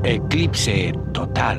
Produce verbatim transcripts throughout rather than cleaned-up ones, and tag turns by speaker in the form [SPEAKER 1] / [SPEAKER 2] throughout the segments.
[SPEAKER 1] Eclipse total.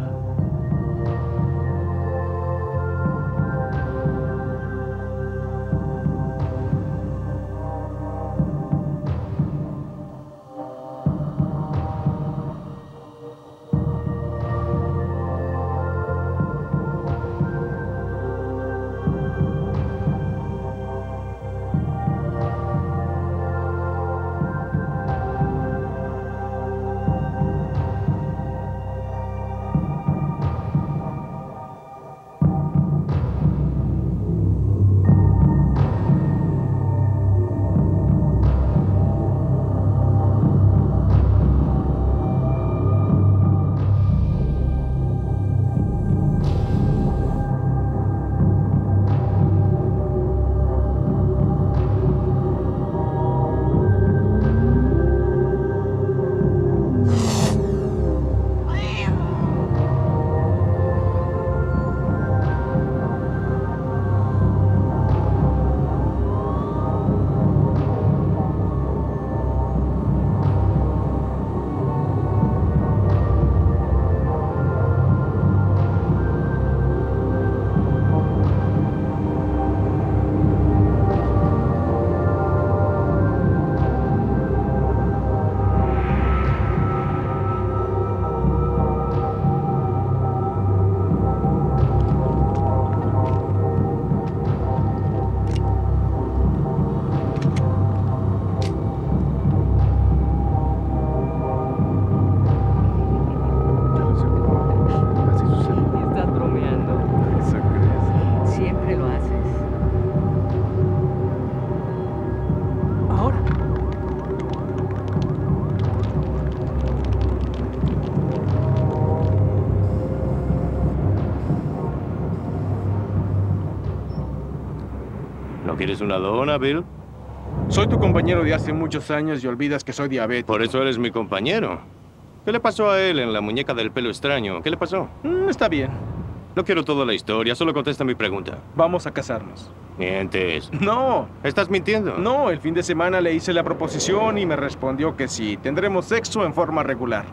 [SPEAKER 2] ¿No quieres una dona, Bill?
[SPEAKER 3] Soy tu compañero de hace muchos años y olvidas que soy diabético.
[SPEAKER 2] Por eso eres mi compañero. ¿Qué le pasó a él en la muñeca del pelo extraño? ¿Qué le pasó?
[SPEAKER 3] Mm, está bien.
[SPEAKER 2] No quiero toda la historia, solo contesta mi pregunta.
[SPEAKER 3] Vamos a casarnos.
[SPEAKER 2] Mientes.
[SPEAKER 3] No.
[SPEAKER 2] ¿Estás mintiendo?
[SPEAKER 3] No, el fin de semana le hice la proposición y me respondió que sí. Tendremos sexo en forma regular.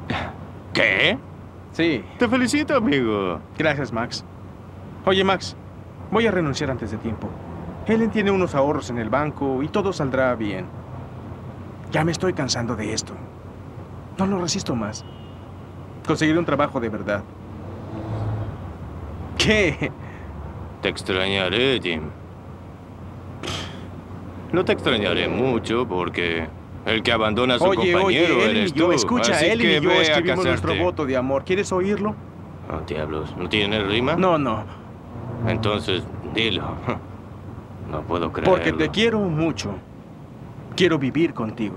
[SPEAKER 2] ¿Qué?
[SPEAKER 3] Sí.
[SPEAKER 2] Te felicito, amigo.
[SPEAKER 3] Gracias, Max. Oye, Max, voy a renunciar antes de tiempo. Helen tiene unos ahorros en el banco y todo saldrá bien. Ya me estoy cansando de esto. No lo resisto más. Conseguiré un trabajo de verdad. ¿Qué?
[SPEAKER 2] Te extrañaré, Jim. No te extrañaré mucho porque el que abandona a su
[SPEAKER 3] oye,
[SPEAKER 2] compañero
[SPEAKER 3] oye, Ellen
[SPEAKER 2] eres
[SPEAKER 3] y yo,
[SPEAKER 2] tú.
[SPEAKER 3] escucha,
[SPEAKER 2] Así
[SPEAKER 3] Ellen
[SPEAKER 2] que
[SPEAKER 3] y yo
[SPEAKER 2] ve a
[SPEAKER 3] escribimos nuestro
[SPEAKER 2] casarte.
[SPEAKER 3] voto de amor. ¿Quieres oírlo?
[SPEAKER 2] Oh, diablos, ¿no tiene rima?
[SPEAKER 3] No, no.
[SPEAKER 2] Entonces, dilo. No puedo creerlo.
[SPEAKER 3] Porque te quiero mucho. Quiero vivir contigo.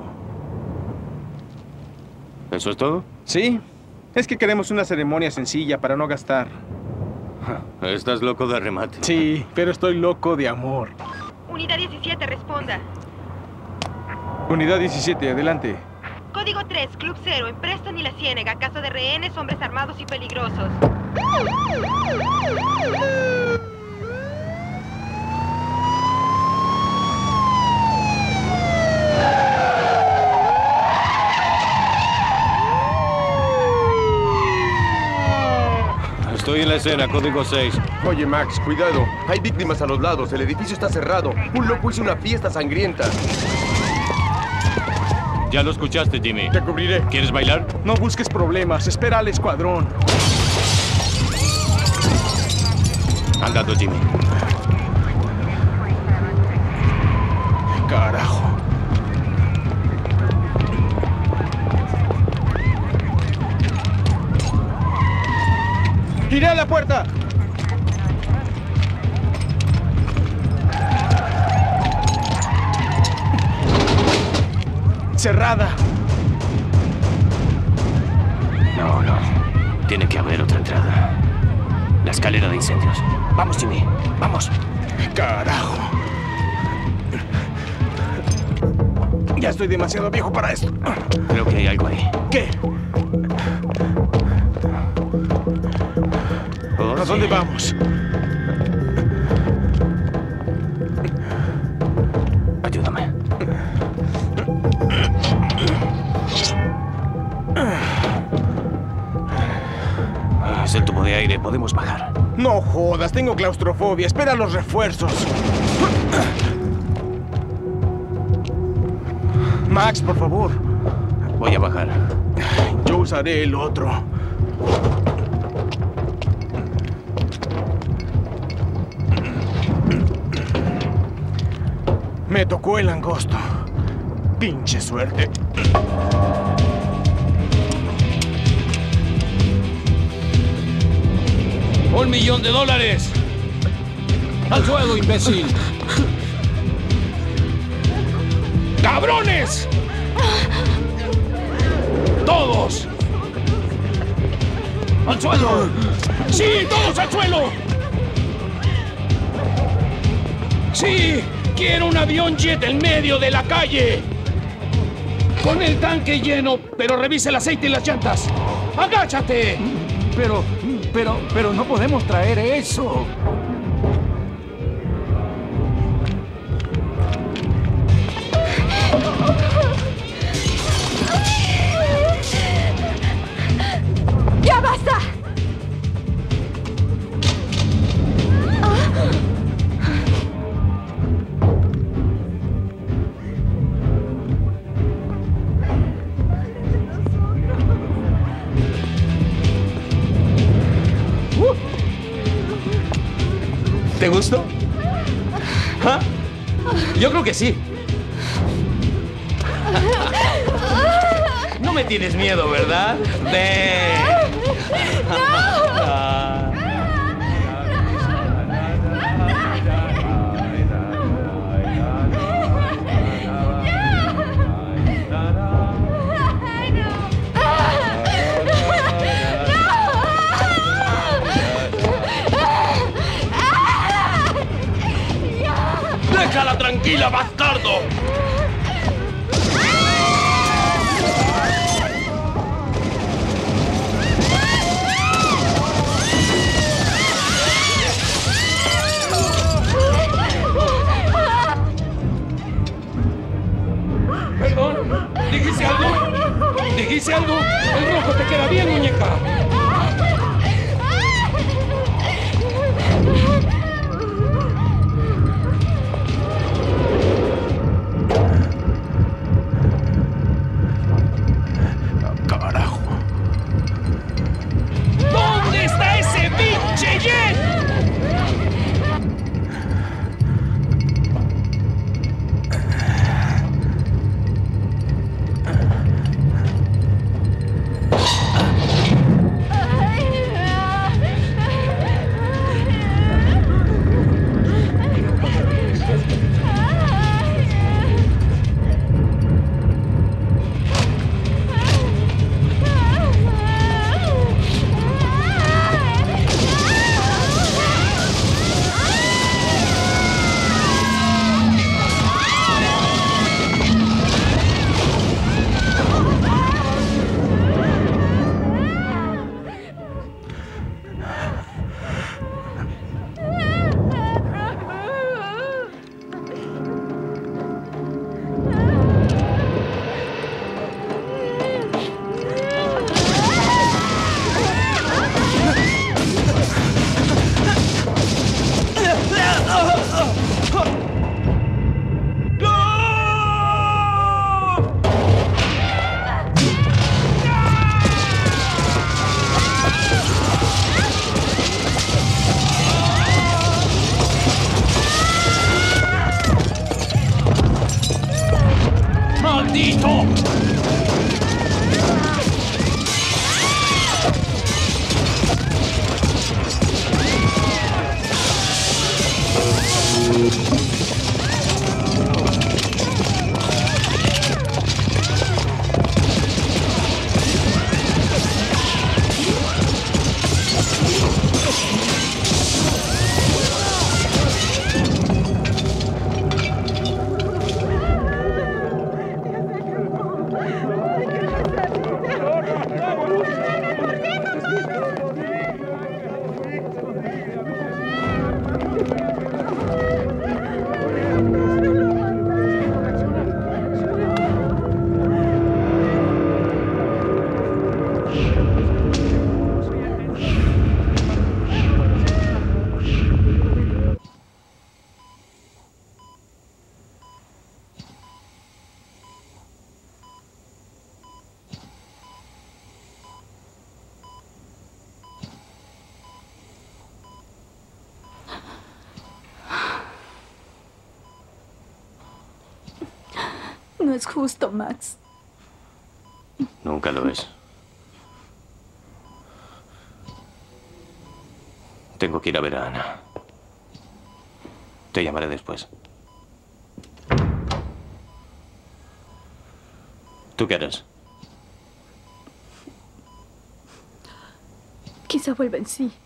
[SPEAKER 2] ¿Eso es todo?
[SPEAKER 3] Sí. Es que queremos una ceremonia sencilla para no gastar.
[SPEAKER 2] Estás loco de remate.
[SPEAKER 3] Sí, pero estoy loco de amor.
[SPEAKER 4] Unidad diecisiete, responda.
[SPEAKER 3] Unidad diecisiete, adelante.
[SPEAKER 4] Código tres, Club Cero, en Preston y La Ciénega. Casa de rehenes, hombres armados y peligrosos.
[SPEAKER 2] Estoy en la escena, código seis.
[SPEAKER 5] Oye, Max, cuidado. Hay víctimas a los lados. El edificio está cerrado. Un loco hizo una fiesta sangrienta.
[SPEAKER 2] Ya lo escuchaste, Jimmy.
[SPEAKER 3] Te cubriré.
[SPEAKER 2] ¿Quieres bailar?
[SPEAKER 3] No busques problemas. Espera al escuadrón.
[SPEAKER 2] Andando, Jimmy.
[SPEAKER 3] Carajo. ¡Iré a la puerta! Cerrada.
[SPEAKER 2] No, no. Tiene que haber otra entrada. La escalera de incendios. Vamos, Jimmy. Vamos.
[SPEAKER 3] Carajo. Ya estoy demasiado viejo para esto.
[SPEAKER 2] Creo que hay algo ahí.
[SPEAKER 3] ¿Qué?
[SPEAKER 2] Oh,
[SPEAKER 3] ¿A
[SPEAKER 2] sí.
[SPEAKER 3] dónde vamos?
[SPEAKER 2] Ayúdame. podemos bajar.
[SPEAKER 3] No jodas, tengo claustrofobia. Espera los refuerzos. Max, por favor.
[SPEAKER 2] Voy a bajar.
[SPEAKER 3] Yo usaré el otro. Me tocó el angosto. Pinche suerte.
[SPEAKER 6] ¡Un millón de dólares! ¡Al suelo, imbécil! ¡Cabrones! ¡Todos! ¡Al suelo! ¡Sí, todos al suelo! ¡Sí! ¡Quiero un avión jet en medio de la calle! Con el tanque lleno, pero revise el aceite y las llantas. ¡Agáchate!
[SPEAKER 1] Pero, pero, pero no podemos traer eso.
[SPEAKER 7] ¡Ya basta!
[SPEAKER 6] ¿Te gustó? ¿Ah? Yo creo que sí. No me tienes miedo, ¿verdad? Ven.
[SPEAKER 2] ¡Déjala tranquila, bastardo!
[SPEAKER 6] Perdón, ¿dijiste algo? ¿Dijiste algo? El rojo te queda bien, muñeca.
[SPEAKER 3] Carajo.
[SPEAKER 6] ¿Dónde está ese pinche jet?
[SPEAKER 7] es justo, Max.
[SPEAKER 2] Nunca lo es. Tengo que ir a ver a Ana. Te llamaré después. ¿Tú qué harás?
[SPEAKER 7] Quizá vuelva en sí.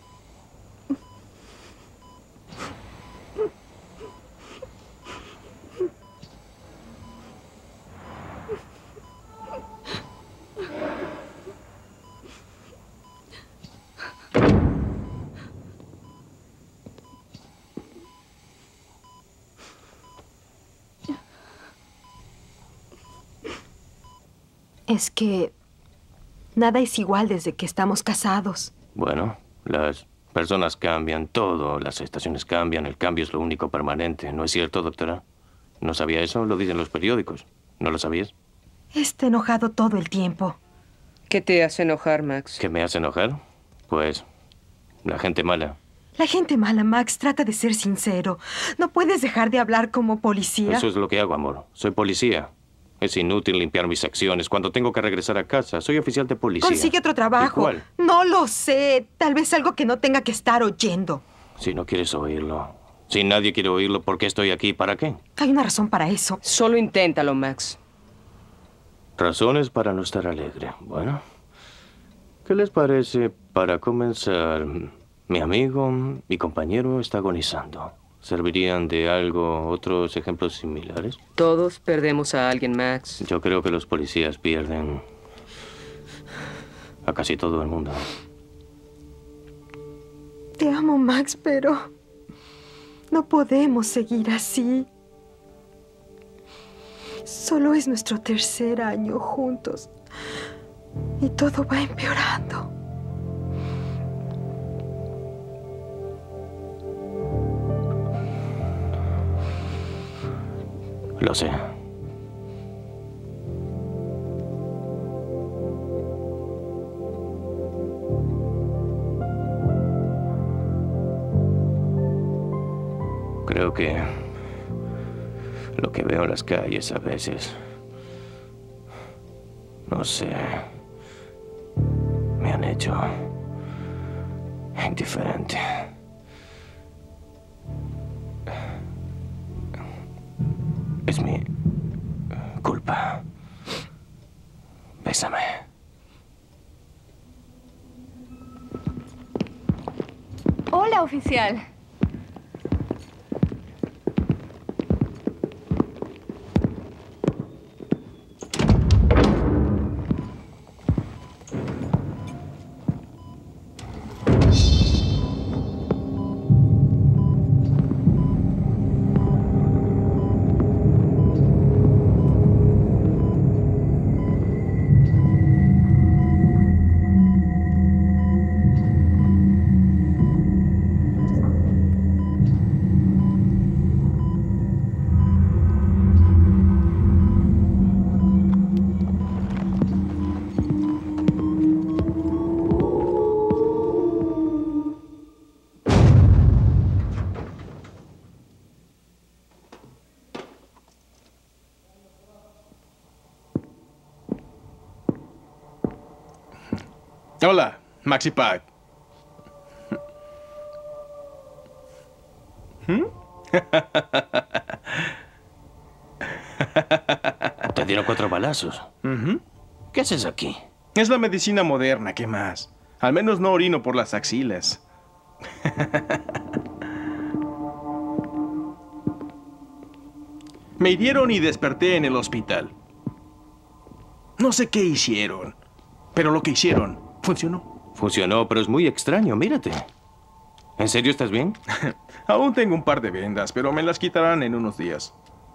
[SPEAKER 8] Es que nada es igual desde que estamos casados.
[SPEAKER 2] Bueno, las personas cambian, todo, las estaciones cambian, el cambio es lo único permanente. ¿No es cierto, doctora? ¿No sabía eso? Lo dicen los periódicos. ¿No lo sabías?
[SPEAKER 8] Está enojado todo el tiempo.
[SPEAKER 9] ¿Qué te hace enojar, Max?
[SPEAKER 2] ¿Qué me hace enojar? Pues la gente mala.
[SPEAKER 8] La gente mala, Max, trata de ser sincero. No puedes dejar de hablar como policía.
[SPEAKER 2] Eso es lo que hago, amor. Soy policía. Es inútil limpiar mis acciones cuando tengo que regresar a casa. Soy oficial de policía.
[SPEAKER 8] Consigue otro trabajo.
[SPEAKER 2] ¿Y cuál?
[SPEAKER 8] No lo sé. Tal vez algo que no tenga que estar oyendo.
[SPEAKER 2] Si no quieres oírlo. Si nadie quiere oírlo, ¿por qué estoy aquí? ¿Para qué?
[SPEAKER 8] Hay una razón para eso.
[SPEAKER 9] Solo inténtalo, Max.
[SPEAKER 2] Razones para no estar alegre. Bueno, ¿qué les parece para comenzar? Mi amigo, mi compañero está agonizando. ¿Servirían de algo otros ejemplos similares?
[SPEAKER 9] Todos perdemos a alguien, Max.
[SPEAKER 2] Yo creo que los policías pierden a casi todo el mundo.
[SPEAKER 8] Te amo, Max, pero no podemos seguir así. Solo es nuestro tercer año juntos y todo va empeorando.
[SPEAKER 2] Lo sé. Creo que lo que veo en las calles a veces, no sé, me han hecho indiferente. Es mi culpa. Bésame.
[SPEAKER 7] Hola, oficial.
[SPEAKER 3] Hola, Maxi Pack. ¿Mm?
[SPEAKER 2] Te dieron cuatro balazos.
[SPEAKER 3] Uh-huh.
[SPEAKER 2] ¿Qué haces aquí?
[SPEAKER 3] Es la medicina moderna, ¿qué más? Al menos no orino por las axilas. Me hirieron y desperté en el hospital. No sé qué hicieron, pero lo que hicieron funcionó.
[SPEAKER 2] Funcionó, pero es muy extraño. Mírate. ¿En serio estás bien?
[SPEAKER 3] Aún tengo un par de vendas, pero me las quitarán en unos días.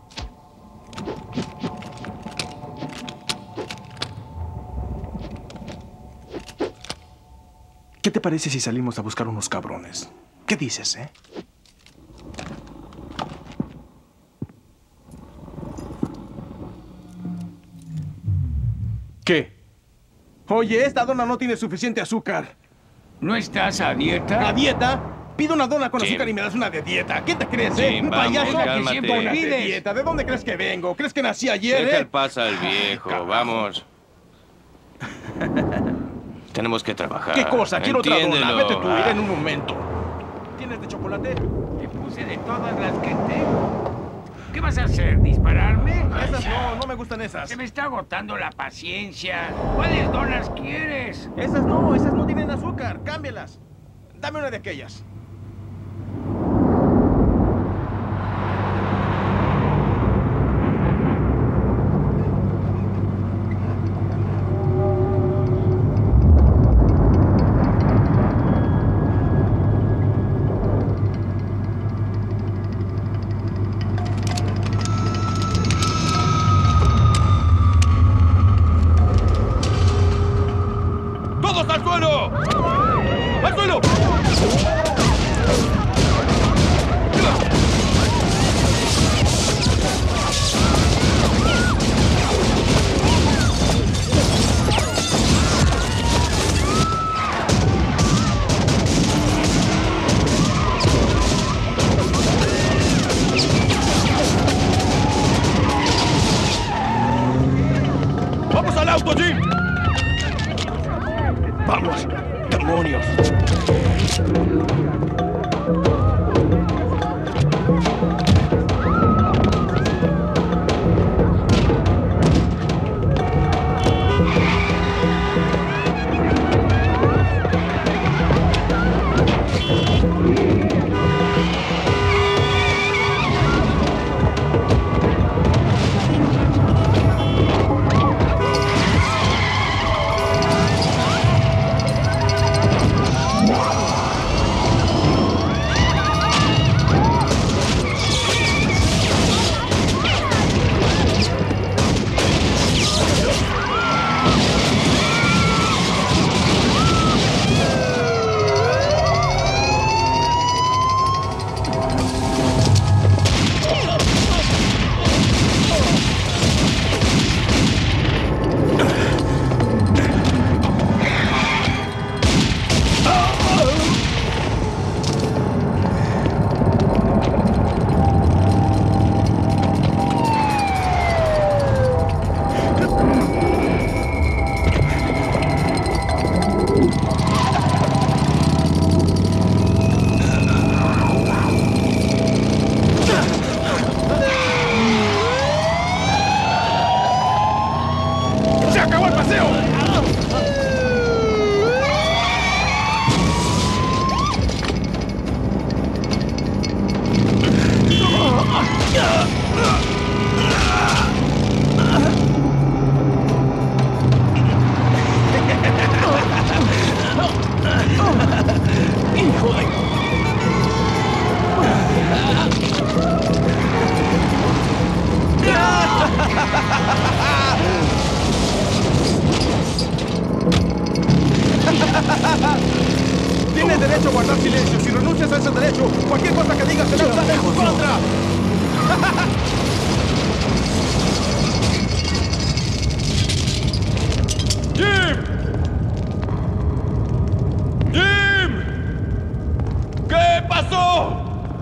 [SPEAKER 3] ¿Qué te parece si salimos a buscar unos cabrones? ¿Qué dices, eh? ¿Qué? Oye, esta dona no tiene suficiente azúcar.
[SPEAKER 6] ¿No estás a dieta?
[SPEAKER 3] ¿A dieta? Pido una dona con
[SPEAKER 2] Jim.
[SPEAKER 3] azúcar y me das una de dieta. ¿Qué te crees, eh?
[SPEAKER 2] Jim,
[SPEAKER 3] ¿Un
[SPEAKER 2] vamos,
[SPEAKER 3] payaso?
[SPEAKER 2] cálmate.
[SPEAKER 3] Una de dieta. ¿De dónde crees que vengo? ¿Crees que nací ayer,
[SPEAKER 2] Deja
[SPEAKER 3] eh?
[SPEAKER 2] el paz al viejo,
[SPEAKER 3] carajo.
[SPEAKER 2] vamos. Tenemos que trabajar.
[SPEAKER 3] ¿Qué cosa? Quiero otra dona.
[SPEAKER 2] Entiéndelo.
[SPEAKER 3] Vete tú, iré en un momento. ¿Tienes de chocolate?
[SPEAKER 1] Te puse de todas las que tengo. ¿Qué vas a hacer? ¿Dispararme?
[SPEAKER 3] Esas no, no me gustan esas.
[SPEAKER 1] Se me está agotando la paciencia. ¿Cuáles donas quieres?
[SPEAKER 3] Esas no, esas no tienen azúcar. Cámbialas. Dame una de aquellas. ¡Todos al suelo! ¡Al suelo! ¡Vamos al auto, Jim! ¡Vamos! ¡Demonios! ¡Se acabó el paseo! ¡Hijo de... Tienes derecho a guardar silencio. Si renuncias a ese derecho, cualquier cosa que digas será usada en tu contra. ¡Jim! ¡Jim! ¿Qué pasó?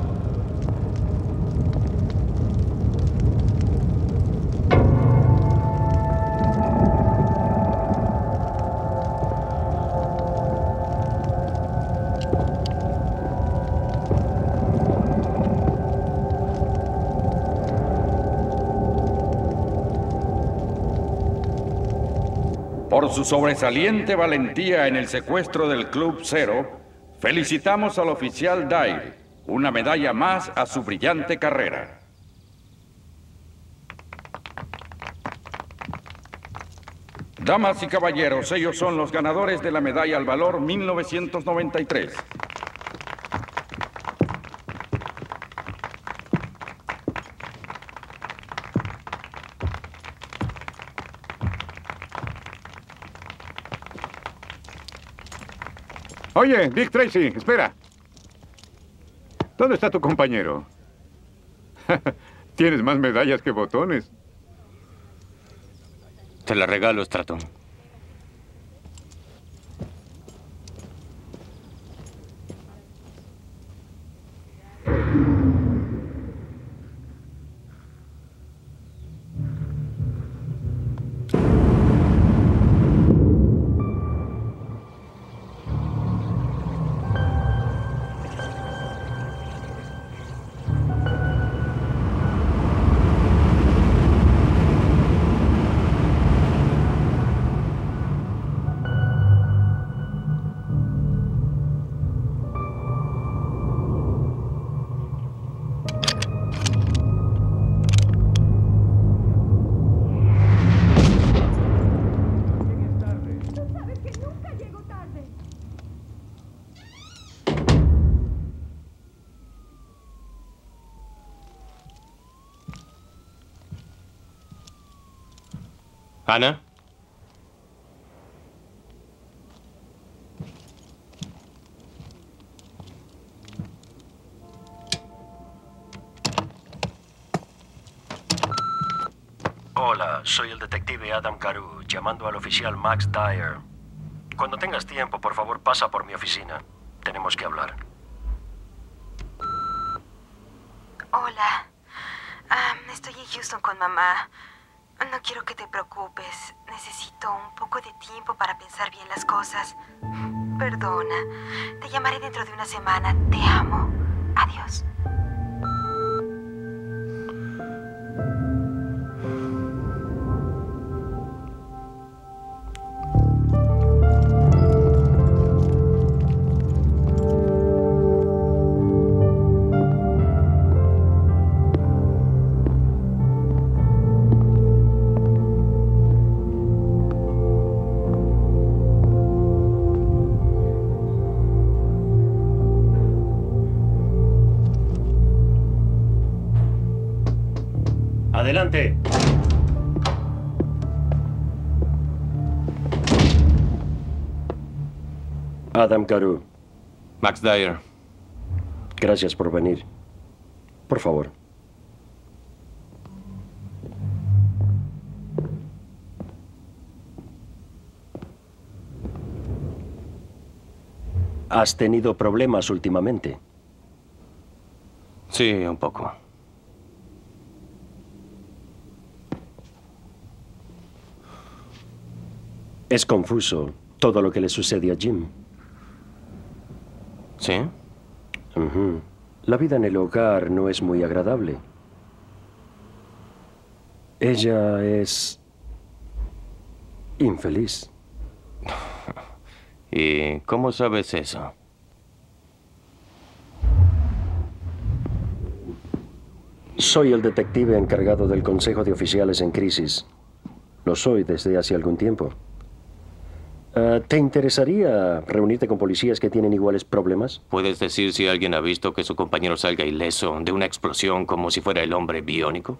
[SPEAKER 10] Por su sobresaliente valentía en el secuestro del Club Cero, felicitamos al oficial Dyle, una medalla más a su brillante carrera. Damas y caballeros, ellos son los ganadores de la medalla al valor mil novecientos noventa y tres.
[SPEAKER 11] Oye, Dick Tracy, espera. ¿Dónde está tu compañero? Tienes más medallas que botones.
[SPEAKER 2] Te la regalo, Stratton. Ana.
[SPEAKER 12] Hola, soy el detective Adam Carew, llamando al oficial Max Dyer. Cuando tengas tiempo, por favor, pasa por mi oficina. Tenemos que hablar.
[SPEAKER 8] Hola. Um, estoy en Houston con mamá. No quiero que te preocupes. Necesito un poco de tiempo para pensar bien las cosas. Perdona. Te llamaré dentro de una semana. Te amo. Adiós.
[SPEAKER 12] Adelante. Adam Carew.
[SPEAKER 2] Max Dyer.
[SPEAKER 12] Gracias por venir. Por favor. ¿Has tenido problemas últimamente?
[SPEAKER 2] Sí, un poco.
[SPEAKER 12] Es confuso todo lo que le sucede a Jim.
[SPEAKER 2] ¿Sí?
[SPEAKER 12] Uh-huh. La vida en el hogar no es muy agradable. Ella es infeliz.
[SPEAKER 2] ¿Y cómo sabes eso?
[SPEAKER 12] Soy el detective encargado del Consejo de Oficiales en Crisis. Lo soy desde hace algún tiempo. Uh, ¿Te interesaría reunirte con policías que tienen iguales problemas?
[SPEAKER 2] ¿Puedes decir si alguien ha visto que su compañero salga ileso de una explosión como si fuera el hombre biónico?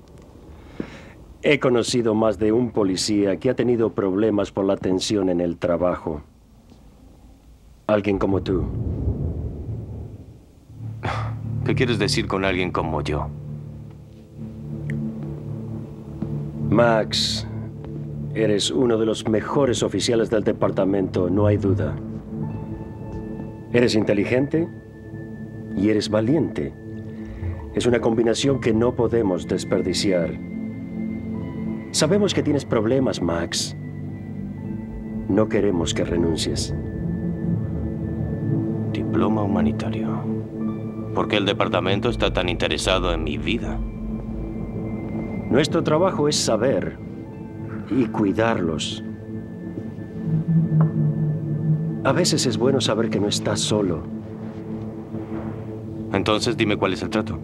[SPEAKER 12] He conocido más de un policía que ha tenido problemas por la tensión en el trabajo. Alguien como tú.
[SPEAKER 2] ¿Qué quieres decir con alguien como yo?
[SPEAKER 12] Max, eres uno de los mejores oficiales del departamento, no hay duda. Eres inteligente y eres valiente. Es una combinación que no podemos desperdiciar. Sabemos que tienes problemas, Max. No queremos que renuncies.
[SPEAKER 2] Diploma humanitario. ¿Por qué el departamento está tan interesado en mi vida?
[SPEAKER 12] Nuestro trabajo es saber y cuidarlos. A veces es bueno saber que no estás solo.
[SPEAKER 2] Entonces dime cuál es el trato.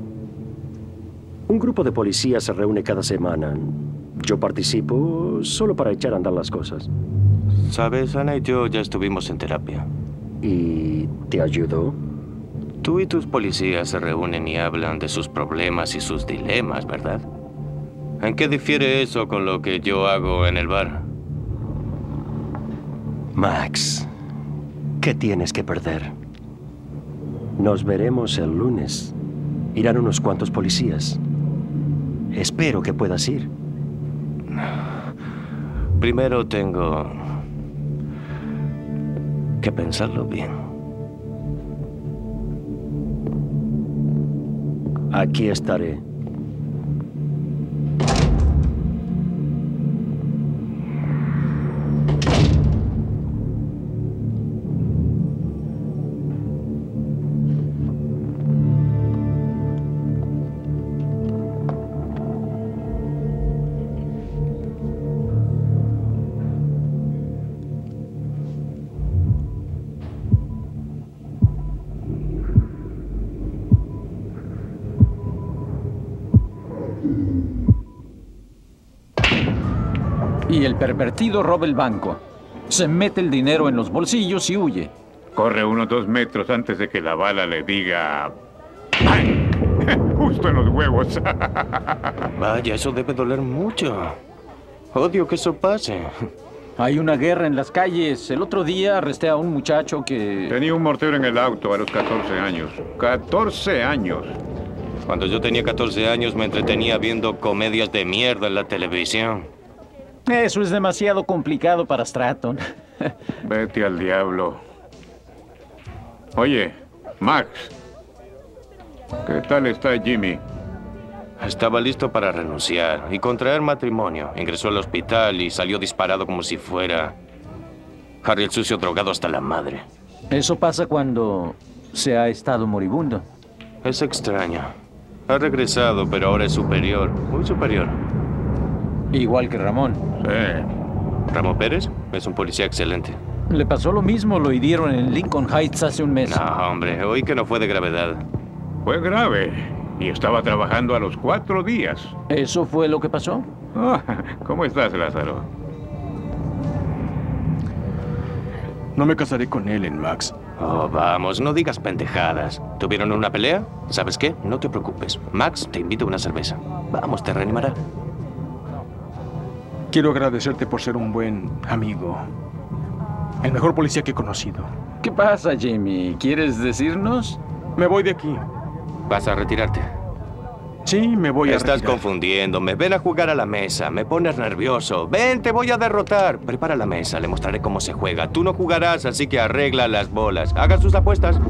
[SPEAKER 12] Un grupo de policías se reúne cada semana. Yo participo solo para echar a andar las cosas.
[SPEAKER 2] Sabes, Ana y yo ya estuvimos en terapia.
[SPEAKER 12] ¿Y te ayudó?
[SPEAKER 2] Tú y tus policías se reúnen y hablan de sus problemas y sus dilemas, ¿verdad? ¿En qué difiere eso con lo que yo hago en el bar?
[SPEAKER 12] Max, ¿qué tienes que perder? Nos veremos el lunes. Irán unos cuantos policías. Espero que puedas ir.
[SPEAKER 2] Primero tengo que pensarlo bien.
[SPEAKER 12] Aquí estaré.
[SPEAKER 13] Y el pervertido roba el banco. Se mete el dinero en los bolsillos y huye.
[SPEAKER 11] Corre unos dos metros antes de que la bala le diga... ¡Ay! Justo en los huevos.
[SPEAKER 2] Vaya, eso debe doler mucho. Odio que eso pase.
[SPEAKER 13] Hay una guerra en las calles. El otro día arresté a un muchacho que...
[SPEAKER 11] Tenía un mortero en el auto a los catorce años. ¡catorce años!
[SPEAKER 2] Cuando yo tenía catorce años me entretenía viendo comedias de mierda en la televisión.
[SPEAKER 13] Eso es demasiado complicado para Stratton.
[SPEAKER 11] Vete al diablo. Oye, Max. ¿Qué tal está Jimmy?
[SPEAKER 2] Estaba listo para renunciar y contraer matrimonio. Ingresó al hospital y salió disparado como si fuera Harry el sucio, drogado hasta la madre.
[SPEAKER 13] Eso pasa cuando se ha estado moribundo.
[SPEAKER 2] Es extraño. Ha regresado, pero ahora es superior. Muy superior.
[SPEAKER 13] Igual que Ramón.
[SPEAKER 2] Sí. ¿Ramón Pérez? Es un policía excelente.
[SPEAKER 13] Le pasó lo mismo, lo hirieron en Lincoln Heights hace un mes.
[SPEAKER 2] No, hombre, oí que no fue de gravedad.
[SPEAKER 11] Fue grave. Y estaba trabajando a los cuatro días.
[SPEAKER 13] ¿Eso fue lo que pasó?
[SPEAKER 11] Oh, ¿cómo estás, Lázaro?
[SPEAKER 3] No me casaré con Ellen, Max.
[SPEAKER 2] Oh, vamos, no digas pendejadas. ¿Tuvieron una pelea? ¿Sabes qué? No te preocupes. Max te invita a una cerveza. Vamos, te reanimará.
[SPEAKER 3] Quiero agradecerte por ser un buen amigo. El mejor policía que he conocido.
[SPEAKER 13] ¿Qué pasa, Jimmy? ¿Quieres decirnos?
[SPEAKER 3] Me voy de aquí.
[SPEAKER 2] ¿Vas a retirarte?
[SPEAKER 3] Sí, me voy a
[SPEAKER 2] Estás
[SPEAKER 3] retirar.
[SPEAKER 2] confundiéndome. Ven a jugar a la mesa. Me pones nervioso. Ven, te voy a derrotar. Prepara la mesa. Le mostraré cómo se juega. Tú no jugarás, así que arregla las bolas. Hagan sus apuestas.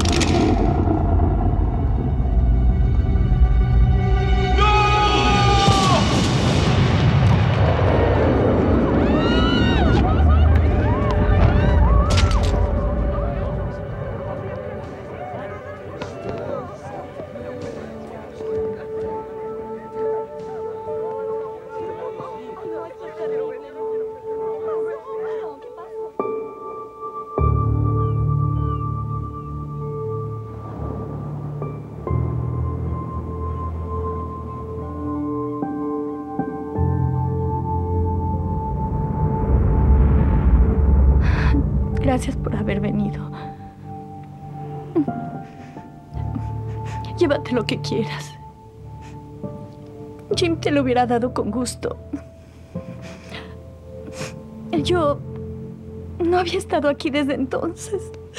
[SPEAKER 7] Gracias por haber venido. Llévate lo que quieras. Jim te lo hubiera dado con gusto. Yo no había estado aquí desde entonces.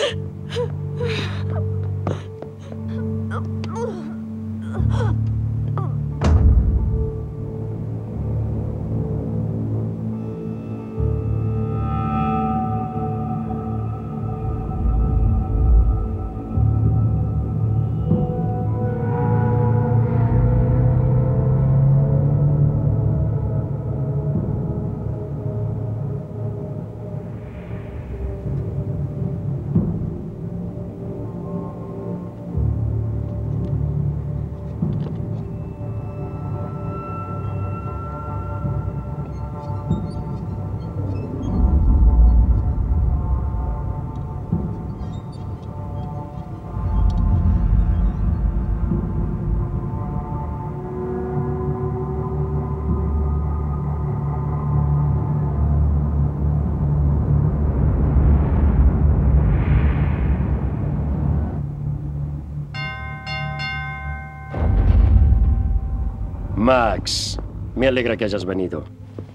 [SPEAKER 12] Max, me alegra que hayas venido.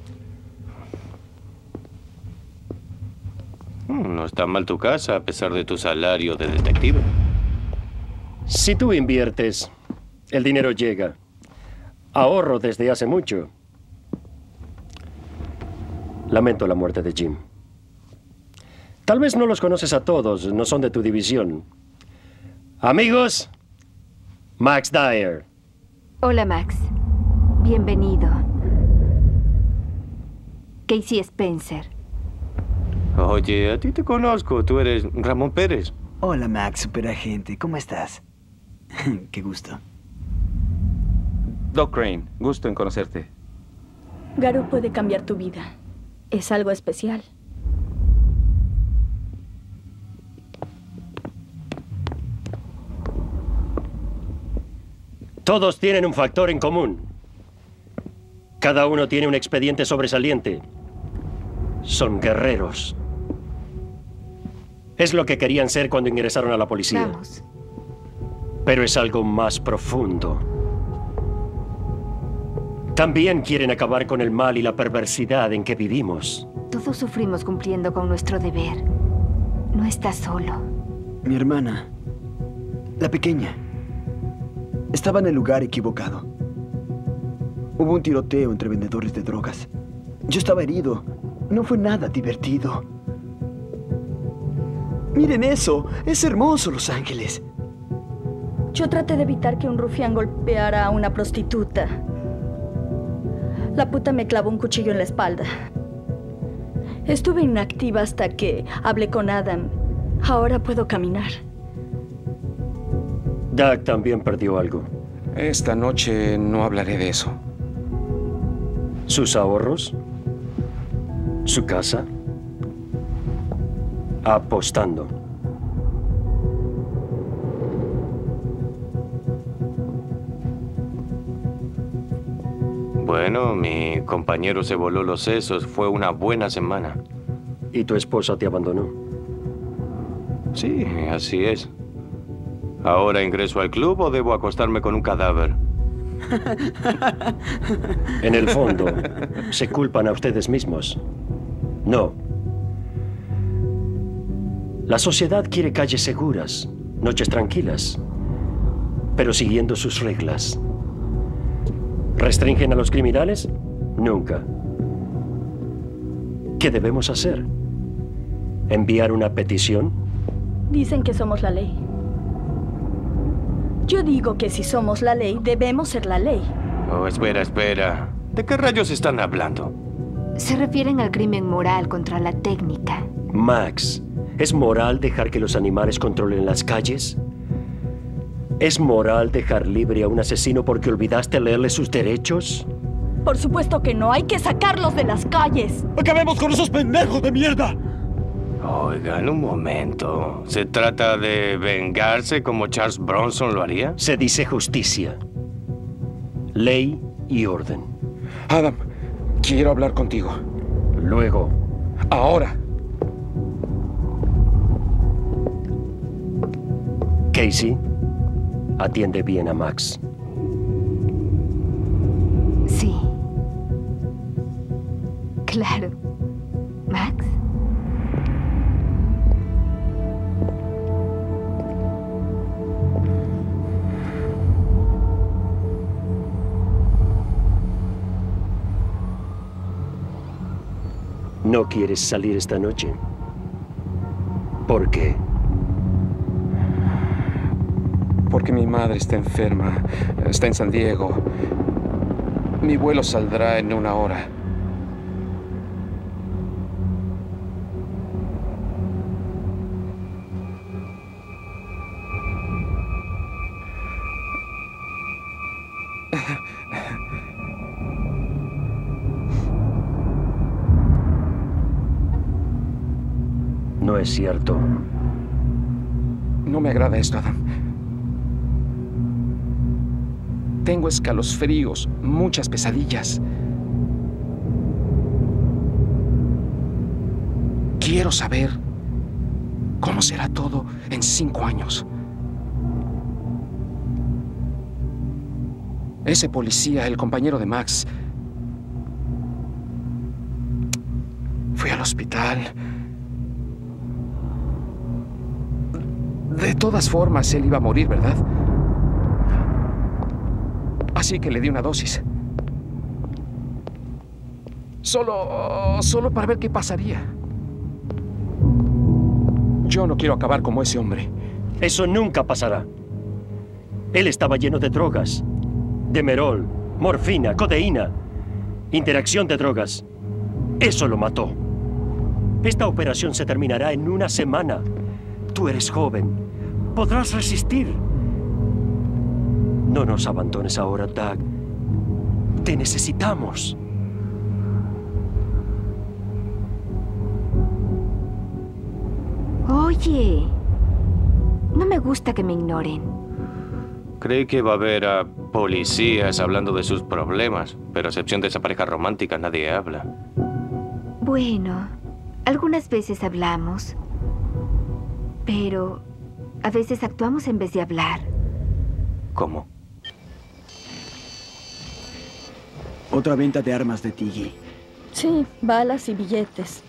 [SPEAKER 2] No está mal tu casa, a pesar de tu salario de detective.
[SPEAKER 12] Si tú inviertes, el dinero llega. Ahorro desde hace mucho. Lamento la muerte de Jim. Tal vez no los conoces a todos, no son de tu división. Amigos, Max Dyer.
[SPEAKER 8] Hola, Max. Bienvenido. Casey Spencer.
[SPEAKER 2] Oye, a ti te conozco. Tú eres Ramón Pérez.
[SPEAKER 14] Hola, Max, superagente. ¿Cómo estás? Qué gusto.
[SPEAKER 15] Doc Crane, gusto en conocerte.
[SPEAKER 7] Garú puede cambiar tu vida. Es algo especial.
[SPEAKER 12] Todos tienen un factor en común. Cada uno tiene un expediente sobresaliente. Son guerreros. Es lo que querían ser cuando ingresaron a la policía.
[SPEAKER 8] Vamos.
[SPEAKER 12] Pero es algo más profundo. También quieren acabar con el mal y la perversidad en que vivimos.
[SPEAKER 8] Todos sufrimos cumpliendo con nuestro deber. No estás solo.
[SPEAKER 14] Mi hermana, la pequeña, estaba en el lugar equivocado. Hubo un tiroteo entre vendedores de drogas. Yo estaba herido. No fue nada divertido. Miren eso. Es hermoso, Los Ángeles.
[SPEAKER 7] Yo traté de evitar que un rufián golpeara a una prostituta. La puta me clavó un cuchillo en la espalda. Estuve inactiva hasta que hablé con Adam. Ahora puedo caminar.
[SPEAKER 12] Doug también perdió algo.
[SPEAKER 6] Esta noche no hablaré de eso.
[SPEAKER 12] ¿Sus ahorros? ¿Su casa? Apostando.
[SPEAKER 2] Bueno, mi compañero se voló los sesos. Fue una buena semana.
[SPEAKER 12] ¿Y tu esposa te abandonó?
[SPEAKER 2] Sí, así es. ¿Ahora ingreso al club o debo acostarme con un cadáver?
[SPEAKER 12] En el fondo, se culpan a ustedes mismos. No. La sociedad quiere calles seguras, noches tranquilas, pero siguiendo sus reglas. ¿Restringen a los criminales? Nunca. ¿Qué debemos hacer? ¿Enviar una petición?
[SPEAKER 7] Dicen que somos la ley. Yo digo que si somos la ley, debemos ser la ley.
[SPEAKER 2] Oh, espera, espera. ¿De qué rayos están hablando?
[SPEAKER 8] Se refieren al crimen moral contra la técnica.
[SPEAKER 12] Max, ¿es moral dejar que los animales controlen las calles? ¿Es moral dejar libre a un asesino porque olvidaste leerle sus derechos?
[SPEAKER 7] Por supuesto que no. Hay que sacarlos de las calles.
[SPEAKER 6] ¡Acabemos con esos pendejos de mierda!
[SPEAKER 2] Oigan, un momento. ¿Se trata de vengarse como Charles Bronson lo haría?
[SPEAKER 12] Se dice justicia. Ley y orden.
[SPEAKER 6] Adam, quiero hablar contigo.
[SPEAKER 12] Luego.
[SPEAKER 6] Ahora.
[SPEAKER 12] Casey, atiende bien a Max.
[SPEAKER 8] Sí. Claro. Max.
[SPEAKER 12] ¿No quieres salir esta noche? ¿Por qué?
[SPEAKER 6] Porque mi madre está enferma. Está en San Diego. Mi vuelo saldrá en una hora.
[SPEAKER 12] No es cierto.
[SPEAKER 6] No me agrada esto, Adam. Tengo escalofríos, muchas pesadillas. Quiero saber cómo será todo en cinco años. Ese policía, el compañero de Max, fue al hospital. De todas formas, él iba a morir, ¿verdad? Así que le di una dosis. Solo... solo para ver qué pasaría. Yo no quiero acabar como ese hombre.
[SPEAKER 12] Eso nunca pasará. Él estaba lleno de drogas. Demerol, morfina, codeína. Interacción de drogas. Eso lo mató. Esta operación se terminará en una semana. Tú eres joven. Podrás resistir. No nos abandones ahora, Doug. Te necesitamos.
[SPEAKER 8] Oye, no me gusta que me ignoren.
[SPEAKER 2] Creí que iba a haber a policías hablando de sus problemas, pero a excepción de esa pareja romántica nadie habla.
[SPEAKER 8] Bueno, algunas veces hablamos, pero a veces actuamos en vez de hablar.
[SPEAKER 2] ¿Cómo?
[SPEAKER 14] Otra venta de armas de Tiggy.
[SPEAKER 7] Sí, balas y billetes.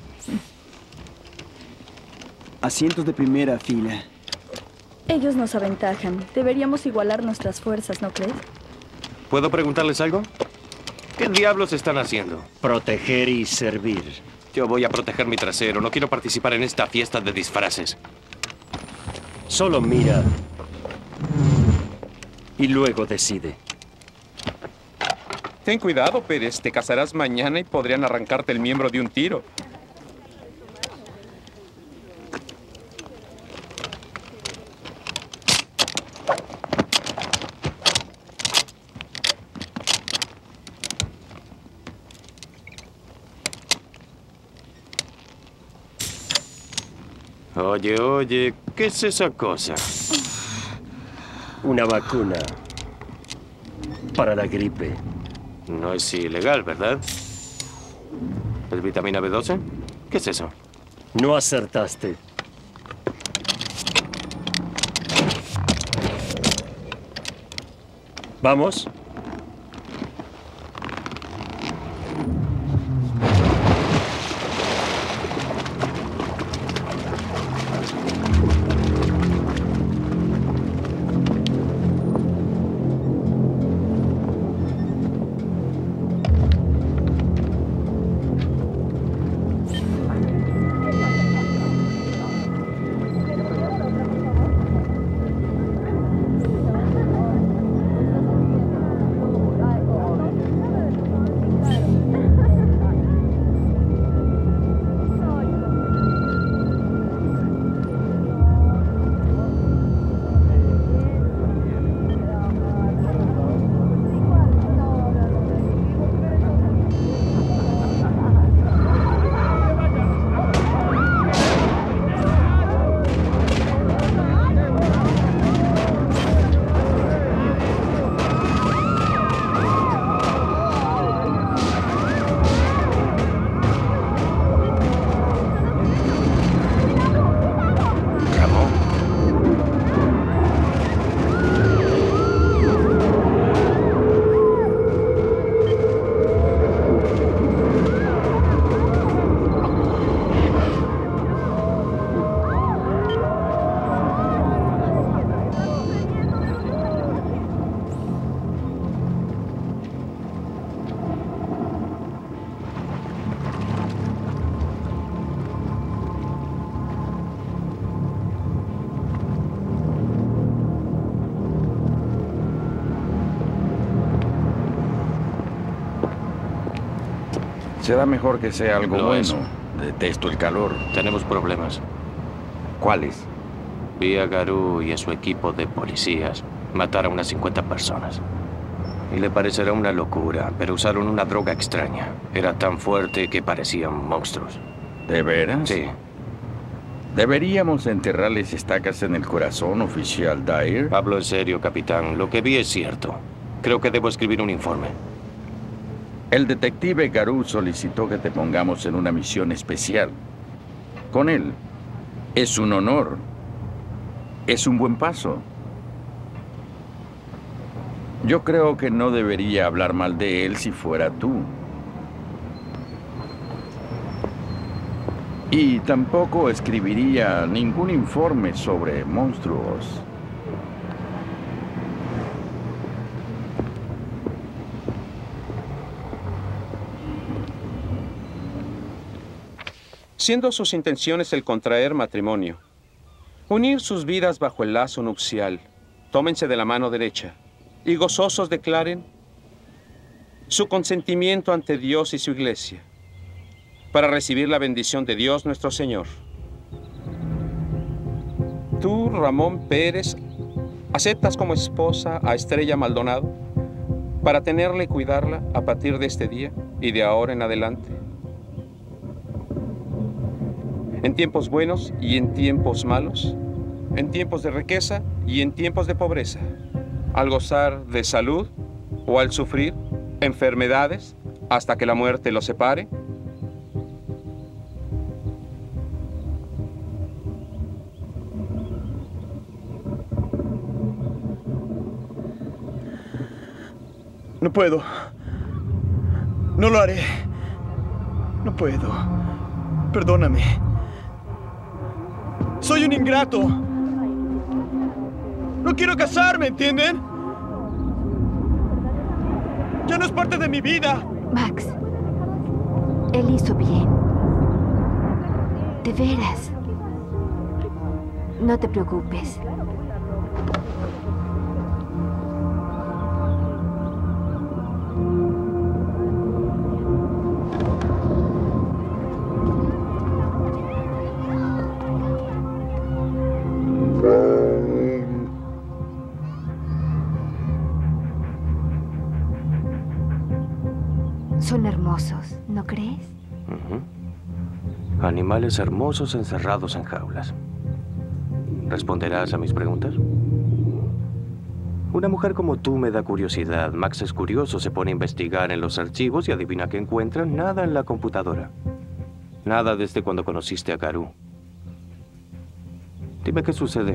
[SPEAKER 14] Asientos de primera fila.
[SPEAKER 7] Ellos nos aventajan. Deberíamos igualar nuestras fuerzas, ¿no crees?
[SPEAKER 2] ¿Puedo preguntarles algo? ¿Qué diablos están haciendo?
[SPEAKER 12] Proteger y servir.
[SPEAKER 2] Yo voy a proteger mi trasero. No quiero participar en esta fiesta de disfraces.
[SPEAKER 12] Solo mira. Y luego decide.
[SPEAKER 15] Ten cuidado, Pérez. Te casarás mañana y podrían arrancarte el miembro de un tiro.
[SPEAKER 2] Oye, oye, ¿qué es esa cosa?
[SPEAKER 12] Una vacuna. Para la gripe.
[SPEAKER 2] No es ilegal, ¿verdad? ¿Es vitamina B doce? ¿Qué es eso?
[SPEAKER 12] No acertaste. ¿Vamos?
[SPEAKER 10] Será mejor que sea algo
[SPEAKER 2] Lo
[SPEAKER 10] bueno.
[SPEAKER 2] es.
[SPEAKER 10] Detesto el calor.
[SPEAKER 2] Tenemos problemas.
[SPEAKER 10] ¿Cuáles?
[SPEAKER 2] Vi a Garú y a su equipo de policías matar a unas cincuenta personas. Y le parecerá una locura, pero usaron una droga extraña. Era tan fuerte que parecían monstruos.
[SPEAKER 10] ¿De veras?
[SPEAKER 2] Sí.
[SPEAKER 10] ¿Deberíamos enterrarles estacas en el corazón, oficial Dyer?
[SPEAKER 2] Hablo en serio, capitán. Lo que vi es cierto. Creo que debo escribir un informe.
[SPEAKER 10] El detective Garú solicitó que te pongamos en una misión especial. Con él. Es un honor. Es un buen paso. Yo creo que no debería hablar mal de él si fuera tú. Y tampoco escribiría ningún informe sobre monstruos.
[SPEAKER 15] Siendo sus intenciones el contraer matrimonio, unir sus vidas bajo el lazo nupcial, tómense de la mano derecha y gozosos declaren su consentimiento ante Dios y su iglesia para recibir la bendición de Dios nuestro Señor. Tú, Ramón Pérez, aceptas como esposa a Estrella Maldonado para tenerla y cuidarla a partir de este día y de ahora en adelante. En tiempos buenos y en tiempos malos, en tiempos de riqueza y en tiempos de pobreza, al gozar de salud o al sufrir enfermedades hasta que la muerte los separe.
[SPEAKER 14] No puedo. No lo haré. No puedo. Perdóname. Soy un ingrato. No quiero casarme, ¿entienden? Ya no es parte de mi vida.
[SPEAKER 8] Max, él hizo bien. De veras. No te preocupes. Son hermosos, ¿no crees?
[SPEAKER 2] Uh-huh. Animales hermosos encerrados en jaulas. ¿Responderás a mis preguntas? Una mujer como tú me da curiosidad. Max es curioso, se pone a investigar en los archivos y adivina qué encuentra. Nada en la computadora. Nada desde cuando conociste a Garú. Dime qué sucede.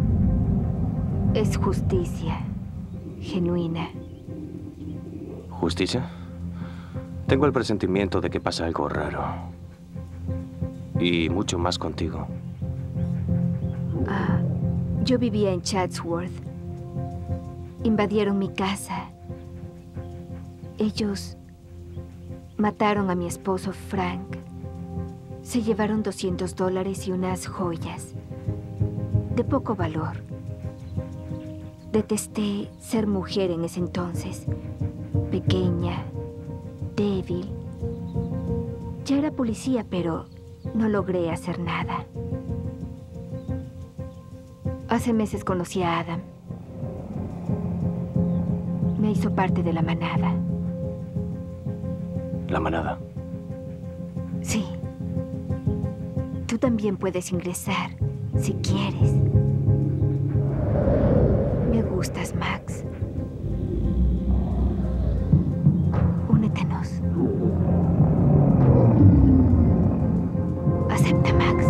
[SPEAKER 8] Es justicia. Genuina.
[SPEAKER 2] ¿Justicia? Tengo el presentimiento de que pasa algo raro. Y mucho más contigo.
[SPEAKER 8] Ah, yo vivía en Chatsworth. Invadieron mi casa. Ellos mataron a mi esposo Frank. Se llevaron doscientos dólares y unas joyas. De poco valor. Detesté ser mujer en ese entonces. Pequeña, débil. Ya era policía, pero no logré hacer nada. Hace meses conocí a Adam. Me hizo parte de la manada.
[SPEAKER 2] ¿La manada?
[SPEAKER 8] Sí. Tú también puedes ingresar, si quieres. Me gustas, Max. Únetenos. Acepta, Max.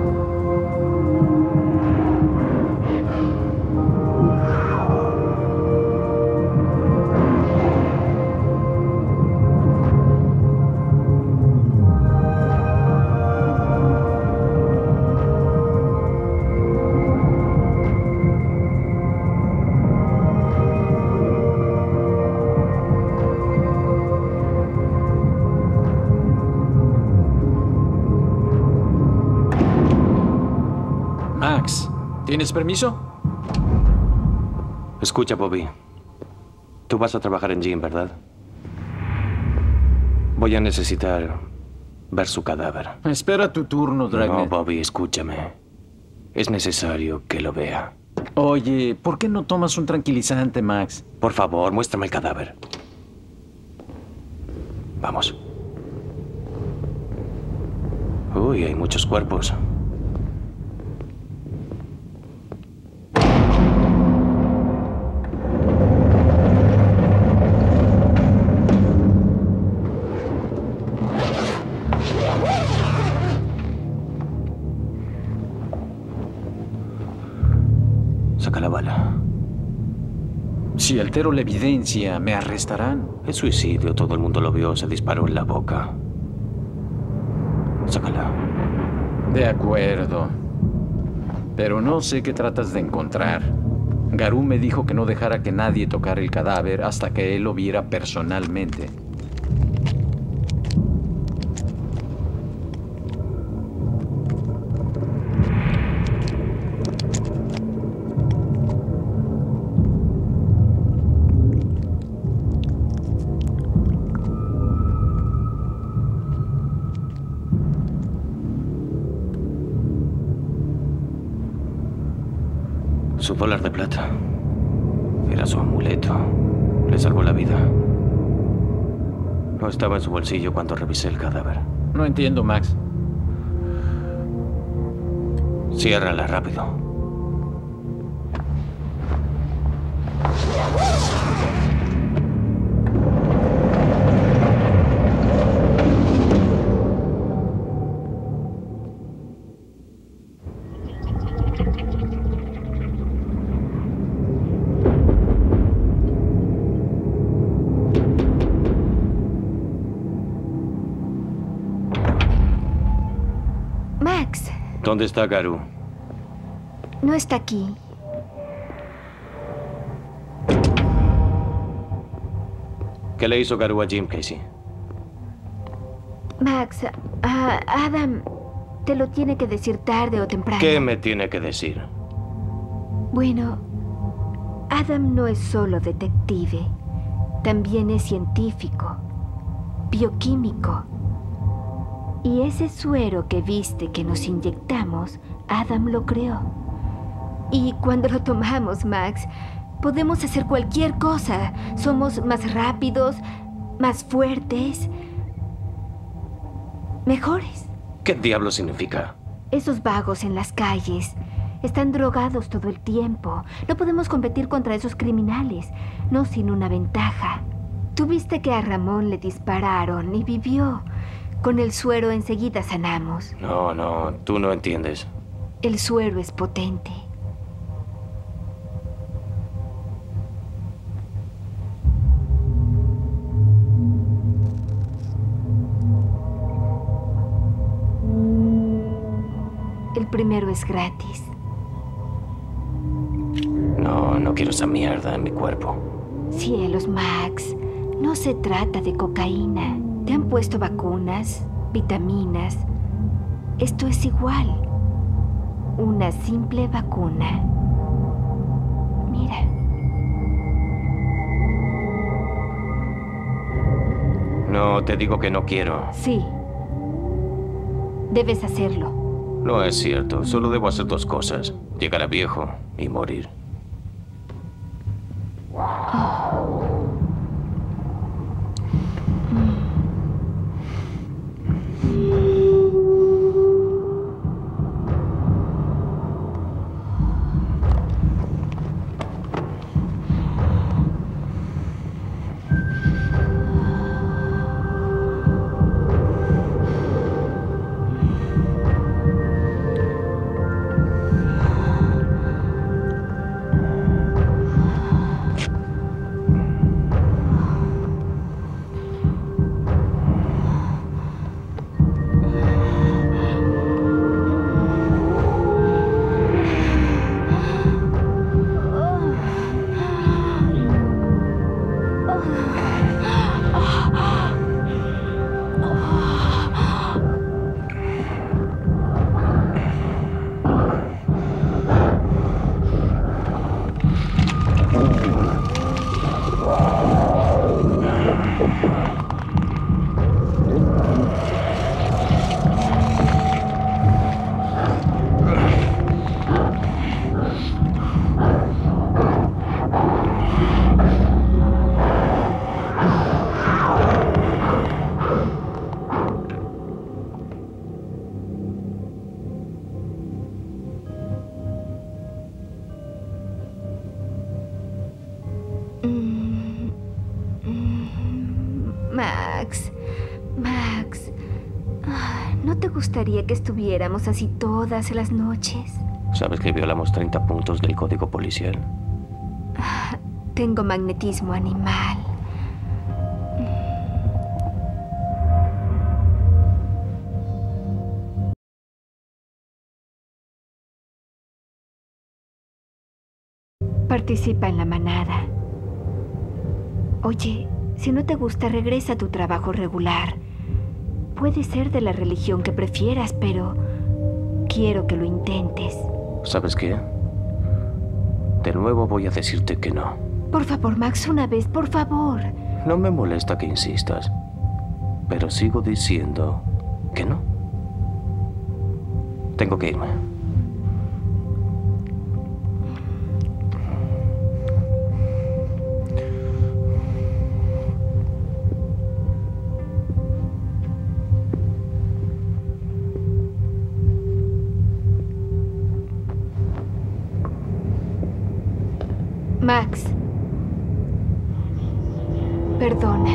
[SPEAKER 13] ¿Tienes permiso?
[SPEAKER 2] Escucha, Bobby. Tú vas a trabajar en Jim, ¿verdad? Voy a necesitar ver su cadáver.
[SPEAKER 13] Espera tu turno, Dragnet.
[SPEAKER 2] No, Bobby, escúchame. Es necesario que lo vea.
[SPEAKER 13] Oye, ¿por qué no tomas un tranquilizante, Max?
[SPEAKER 2] Por favor, muéstrame el cadáver. Vamos. Uy, hay muchos cuerpos. Saca la bala.
[SPEAKER 13] Si altero la evidencia, me arrestarán.
[SPEAKER 2] Es suicidio, todo el mundo lo vio, se disparó en la boca. Sácala.
[SPEAKER 13] De acuerdo. Pero no sé qué tratas de encontrar. Garú me dijo que no dejara que nadie tocara el cadáver hasta que él lo viera personalmente.
[SPEAKER 2] Su dólar de plata. Era su amuleto. Le salvó la vida. No estaba en su bolsillo cuando revisé el cadáver.
[SPEAKER 13] No entiendo, Max.
[SPEAKER 2] Ciérrala rápido.
[SPEAKER 7] Max.
[SPEAKER 2] ¿Dónde está Garú?
[SPEAKER 7] No está aquí.
[SPEAKER 2] ¿Qué le hizo Garú a Jim, Casey?
[SPEAKER 16] Max, uh, Adam te lo tiene que decir tarde o temprano.
[SPEAKER 2] ¿Qué me tiene que decir?
[SPEAKER 16] Bueno, Adam no es solo detective, también es científico, bioquímico. Y ese suero que viste que nos inyectamos, Adam lo creó. Y cuando lo tomamos, Max, podemos hacer cualquier cosa. Somos más rápidos, más fuertes, mejores.
[SPEAKER 2] ¿Qué diablo significa?
[SPEAKER 16] Esos vagos en las calles están drogados todo el tiempo. No podemos competir contra esos criminales, no sin una ventaja. Tú viste que a Ramón le dispararon y vivió. Con el suero enseguida sanamos.
[SPEAKER 2] No, no, tú no entiendes.
[SPEAKER 16] El suero es potente. El primero es gratis.
[SPEAKER 2] No, no quiero esa mierda en mi cuerpo.
[SPEAKER 16] Cielos, Max. No se trata de cocaína. Te han puesto vacunas, vitaminas. Esto es igual. Una simple vacuna. Mira.
[SPEAKER 2] No, te digo que no quiero.
[SPEAKER 16] Sí. Debes hacerlo.
[SPEAKER 2] No es cierto. Solo debo hacer dos cosas. Llegar a viejo y morir.
[SPEAKER 16] Max, Max, ¿no te gustaría que estuviéramos así todas las noches?
[SPEAKER 2] ¿Sabes que violamos treinta puntos del código policial?
[SPEAKER 16] Tengo magnetismo animal. Participa en la manada. Oye, si no te gusta, regresa a tu trabajo regular. Puede ser de la religión que prefieras, pero quiero que lo intentes.
[SPEAKER 2] ¿Sabes qué? De nuevo voy a decirte que no.
[SPEAKER 16] Por favor, Max, una vez, por favor.
[SPEAKER 2] No me molesta que insistas, pero sigo diciendo que no. Tengo que irme.
[SPEAKER 16] Max, perdona.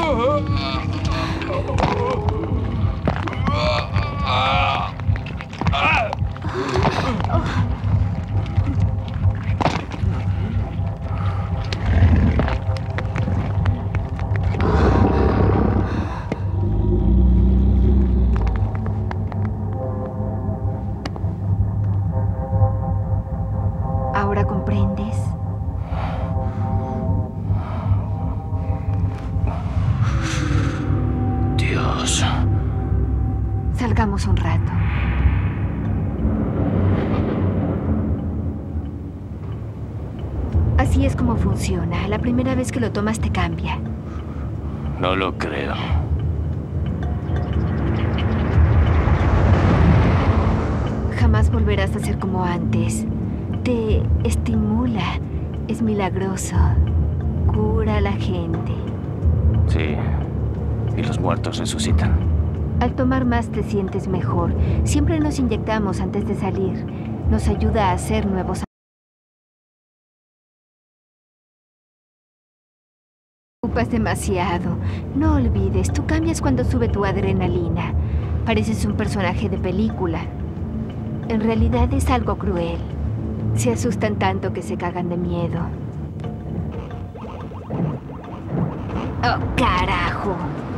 [SPEAKER 16] ¿Ahora comprendes?
[SPEAKER 2] Dios.
[SPEAKER 16] Salgamos un rato. Así es como funciona. La primera vez que lo tomas te cambia.
[SPEAKER 2] No lo creo.
[SPEAKER 16] Jamás volverás a ser como antes. Te estimula. Es milagroso. Cura a la gente.
[SPEAKER 2] Sí. Y los muertos resucitan.
[SPEAKER 16] Al tomar más te sientes mejor. Siempre nos inyectamos antes de salir. Nos ayuda a hacer nuevos. Te preocupas demasiado. No olvides, tú cambias cuando sube tu adrenalina. Pareces un personaje de película. En realidad es algo cruel. Se asustan tanto que se cagan de miedo. ¡Oh, carajo!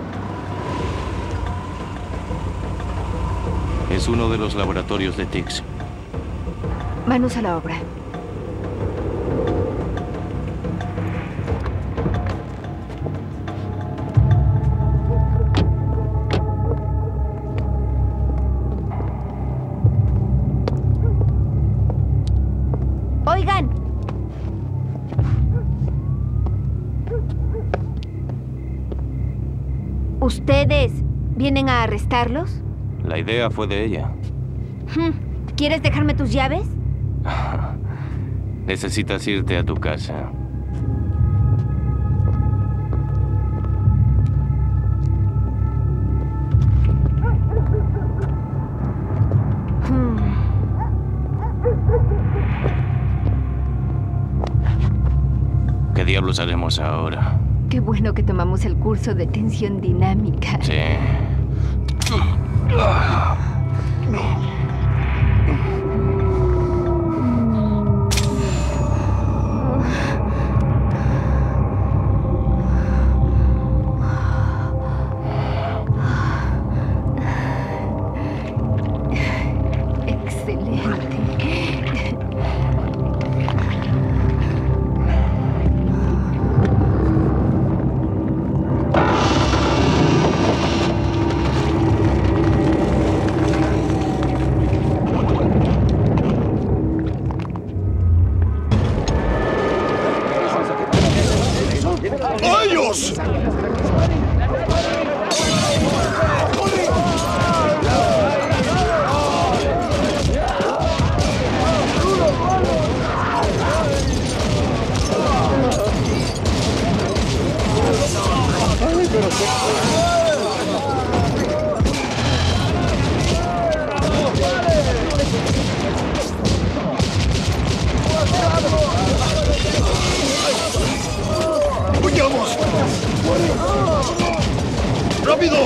[SPEAKER 2] Es uno de los laboratorios de Tix.
[SPEAKER 16] Manos a la obra. Oigan. ¿Ustedes vienen a arrestarlos?
[SPEAKER 2] La idea fue de ella.
[SPEAKER 16] ¿Quieres dejarme tus llaves?
[SPEAKER 2] Necesitas irte a tu casa. ¿Qué diablos haremos ahora?
[SPEAKER 16] Qué bueno que tomamos el curso de tensión dinámica.
[SPEAKER 2] Sí.
[SPEAKER 17] ¡Huyamos! ¡Rápido!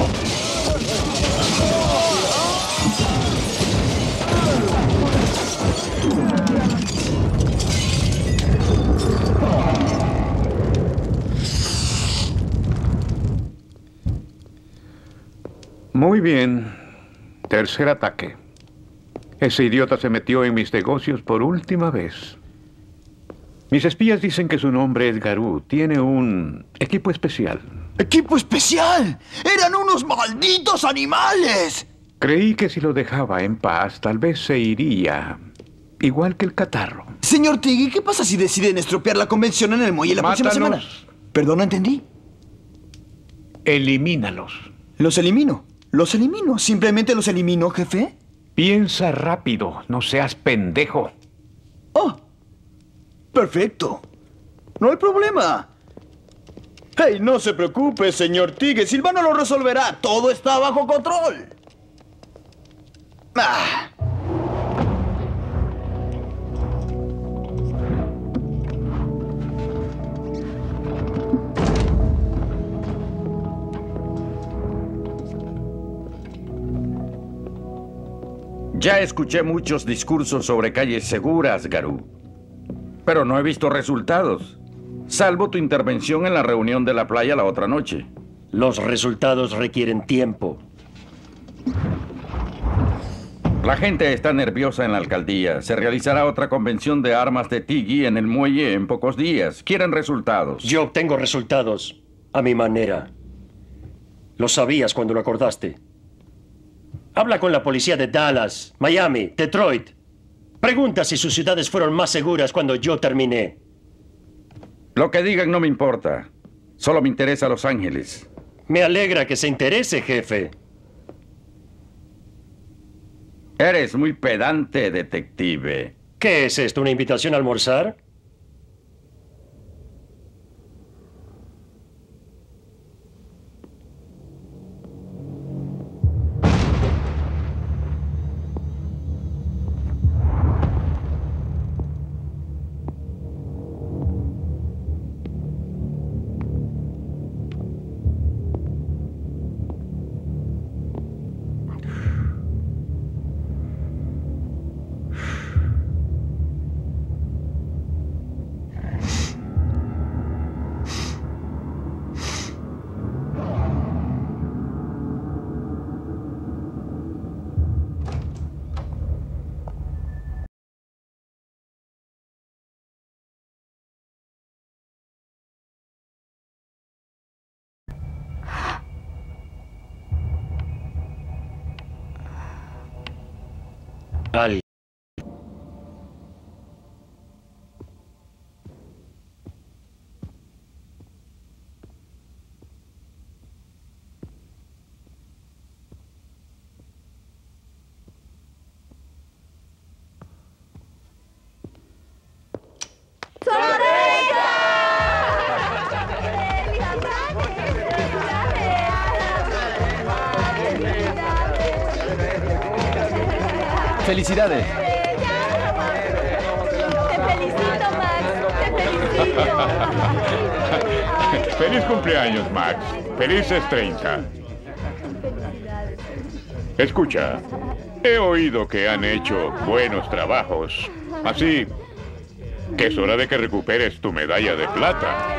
[SPEAKER 11] Muy bien. Tercer ataque. Ese idiota se metió en mis negocios por última vez. Mis espías dicen que su nombre es Garú. Tiene un equipo especial.
[SPEAKER 17] ¡Equipo especial! ¡Eran unos malditos animales!
[SPEAKER 11] Creí que si lo dejaba en paz, tal vez se iría. Igual que el catarro.
[SPEAKER 17] Señor Tiggy, ¿qué pasa si deciden estropear la convención en el muelle la próxima semana? Perdón, no entendí.
[SPEAKER 11] Elimínalos.
[SPEAKER 17] ¿Los elimino? ¿Los elimino? ¿Simplemente los elimino, jefe?
[SPEAKER 11] Piensa rápido, no seas pendejo.
[SPEAKER 17] Oh, perfecto. No hay problema. Hey, no se preocupe, señor Tiggy. Silvano lo resolverá. Todo está bajo control. Ah.
[SPEAKER 10] Ya escuché muchos discursos sobre calles seguras, Garú. Pero no he visto resultados, salvo tu intervención en la reunión de la playa la otra noche.
[SPEAKER 12] Los resultados requieren tiempo.
[SPEAKER 10] La gente está nerviosa en la alcaldía. Se realizará otra convención de armas de Tiggy en el muelle en pocos días. Quieren resultados.
[SPEAKER 12] Yo obtengo resultados a mi manera. Lo sabías cuando lo acordaste. Habla con la policía de Dallas, Miami, Detroit. Pregunta si sus ciudades fueron más seguras cuando yo terminé.
[SPEAKER 10] Lo que digan no me importa. Solo me interesa Los Ángeles.
[SPEAKER 12] Me alegra que se interese, jefe.
[SPEAKER 10] Eres muy pedante, detective.
[SPEAKER 12] ¿Qué es esto? ¿Una invitación a almorzar? Al...
[SPEAKER 13] ¡Felicidades!
[SPEAKER 7] Te felicito, Max. Te felicito.
[SPEAKER 11] Feliz cumpleaños, Max. Felices treinta. Escucha, he oído que han hecho buenos trabajos. Así que es hora de que recuperes tu medalla de plata.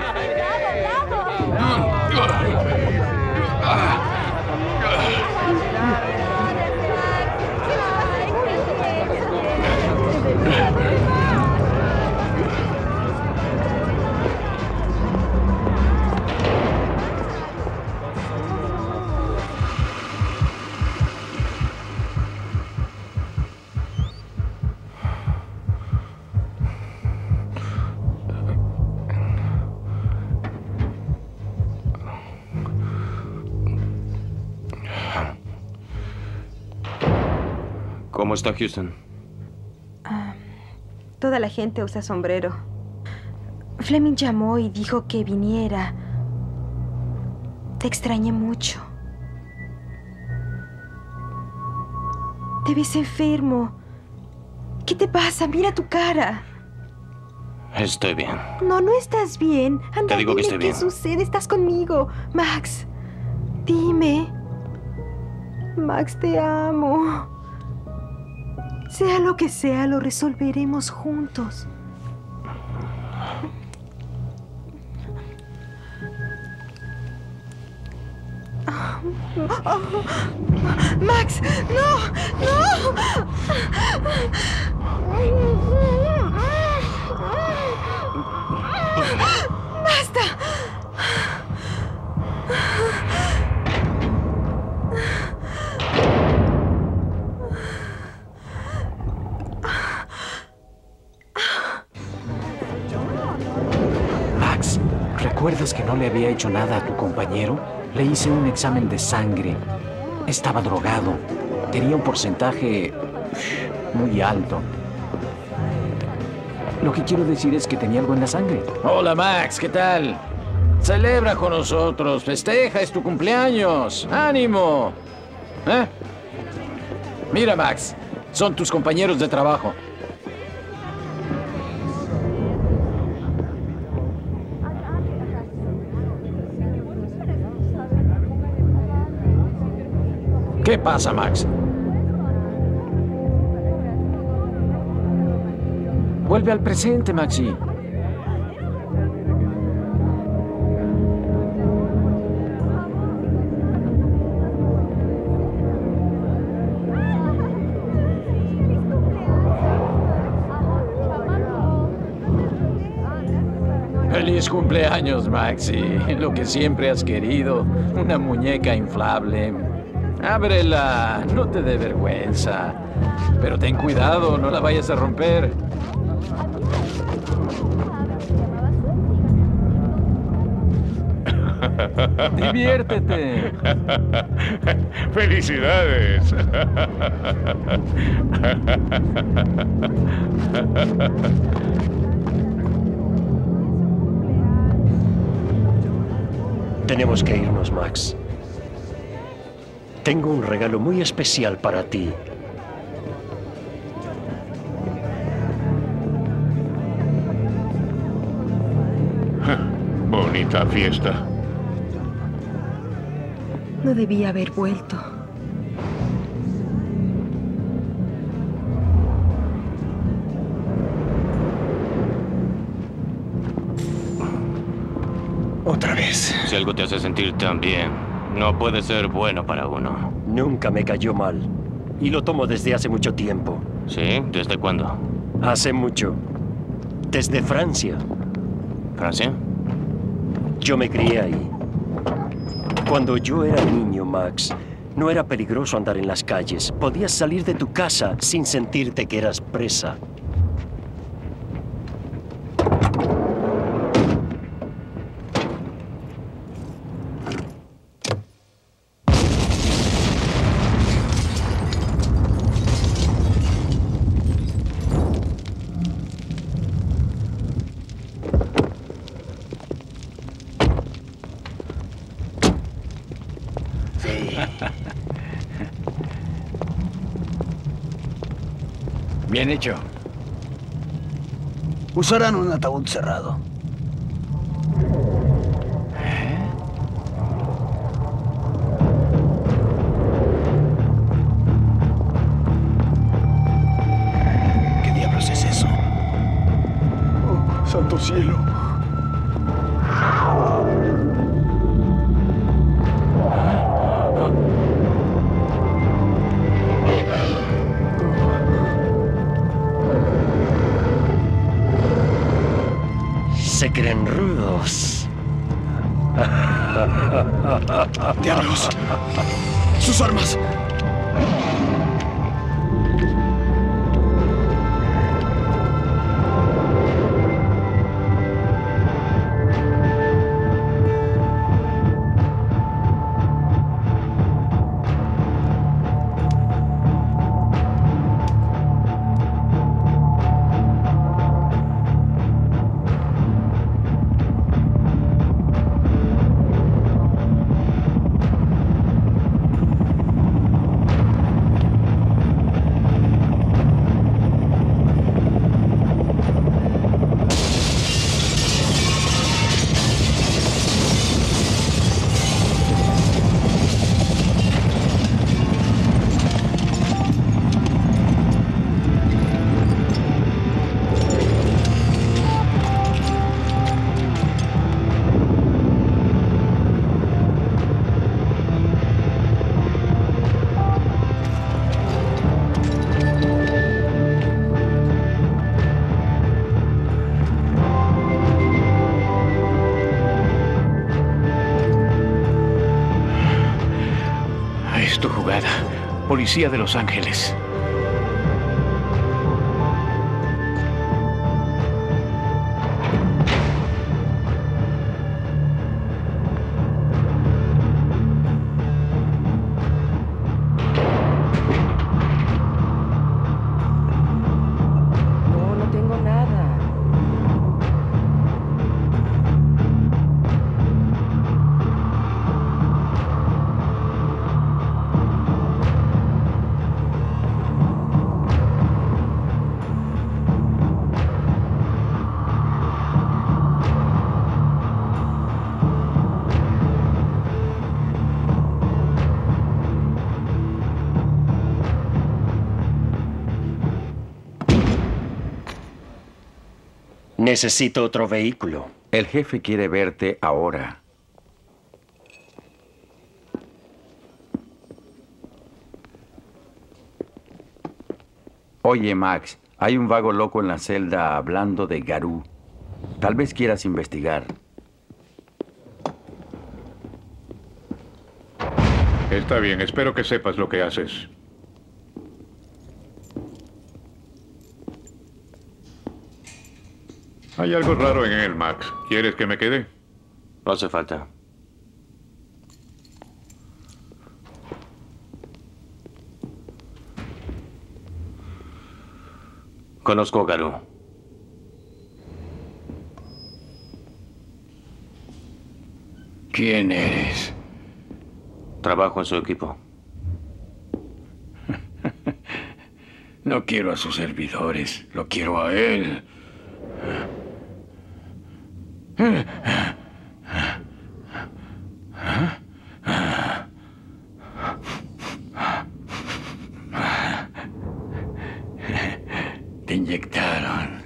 [SPEAKER 2] ¿Cómo está Houston?
[SPEAKER 4] Ah, toda la gente usa sombrero. Fleming llamó y dijo que viniera. Te extrañé mucho. Te ves enfermo. ¿Qué te pasa? Mira tu cara.
[SPEAKER 2] Estoy bien.
[SPEAKER 4] No, no estás bien. Anda,
[SPEAKER 2] Te digo que
[SPEAKER 4] dime
[SPEAKER 2] estoy
[SPEAKER 4] qué
[SPEAKER 2] bien.
[SPEAKER 4] sucede. Estás conmigo. Max, dime. Max, te amo. Sea lo que sea, lo resolveremos juntos. Oh, Max, no, no. Basta.
[SPEAKER 13] Max, ¿recuerdas que no le había hecho nada a tu compañero? Le hice un examen de sangre. Estaba drogado. Tenía un porcentaje muy alto. Lo que quiero decir es que tenía algo en la sangre.
[SPEAKER 6] Hola, Max, ¿qué tal? Celebra con nosotros, festeja, es tu cumpleaños. ¡Ánimo! ¿Eh? Mira, Max, son tus compañeros de trabajo. ¿Qué pasa, Max? Vuelve al presente, Maxi. Feliz cumpleaños, Maxi. Lo que siempre has querido. Una muñeca inflable. Ábrela. No te dé vergüenza. Pero ten cuidado, no la vayas a romper. Diviértete.
[SPEAKER 18] ¡Felicidades!
[SPEAKER 12] Tenemos que irnos, Max. Tengo un regalo muy especial para ti.
[SPEAKER 18] Bonita fiesta.
[SPEAKER 4] No debía haber vuelto.
[SPEAKER 2] Otra vez. Si algo te hace sentir tan bien, no puede ser bueno para uno.
[SPEAKER 12] Nunca me cayó mal. Y lo tomo desde hace mucho tiempo.
[SPEAKER 2] ¿Sí? ¿Desde cuándo?
[SPEAKER 12] Hace mucho. Desde Francia.
[SPEAKER 2] ¿Francia?
[SPEAKER 12] Yo me crié ahí. Cuando yo era niño, Max, no era peligroso andar en las calles. Podías salir de tu casa sin sentirte que eras presa.
[SPEAKER 6] Bien hecho.
[SPEAKER 17] Usarán un ataúd cerrado.
[SPEAKER 14] ¿Qué diablos es eso?
[SPEAKER 17] Oh, santo cielo.
[SPEAKER 12] Se creen rudos.
[SPEAKER 17] ¡Diablos! ¡Sus armas!
[SPEAKER 11] Es tu jugada. Policía de Los Ángeles.
[SPEAKER 9] No, no tengo nada.
[SPEAKER 12] Necesito otro vehículo.
[SPEAKER 13] El jefe quiere verte ahora. Oye, Max, hay un vago loco en la celda hablando de Garú. Tal vez quieras investigar.
[SPEAKER 11] Está bien, espero que sepas lo que haces. Hay algo raro en él, Max. ¿Quieres que me quede?
[SPEAKER 2] No hace falta. Conozco a Garú.
[SPEAKER 6] ¿Quién eres?
[SPEAKER 2] Trabajo en su equipo.
[SPEAKER 6] No quiero a sus servidores, lo quiero a él. Te inyectaron.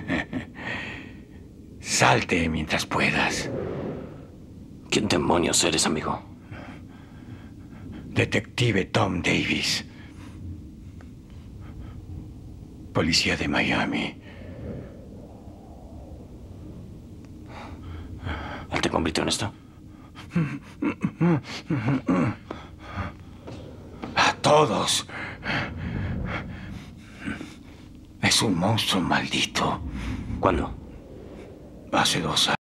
[SPEAKER 6] Salte mientras puedas.
[SPEAKER 2] ¿Quién demonios eres, amigo?
[SPEAKER 6] Detective Tom Davis. Policía de Miami.
[SPEAKER 2] ¿Él te convirtió en esto?
[SPEAKER 6] A todos. Es un monstruo maldito.
[SPEAKER 2] ¿Cuándo?
[SPEAKER 6] Hace dos años.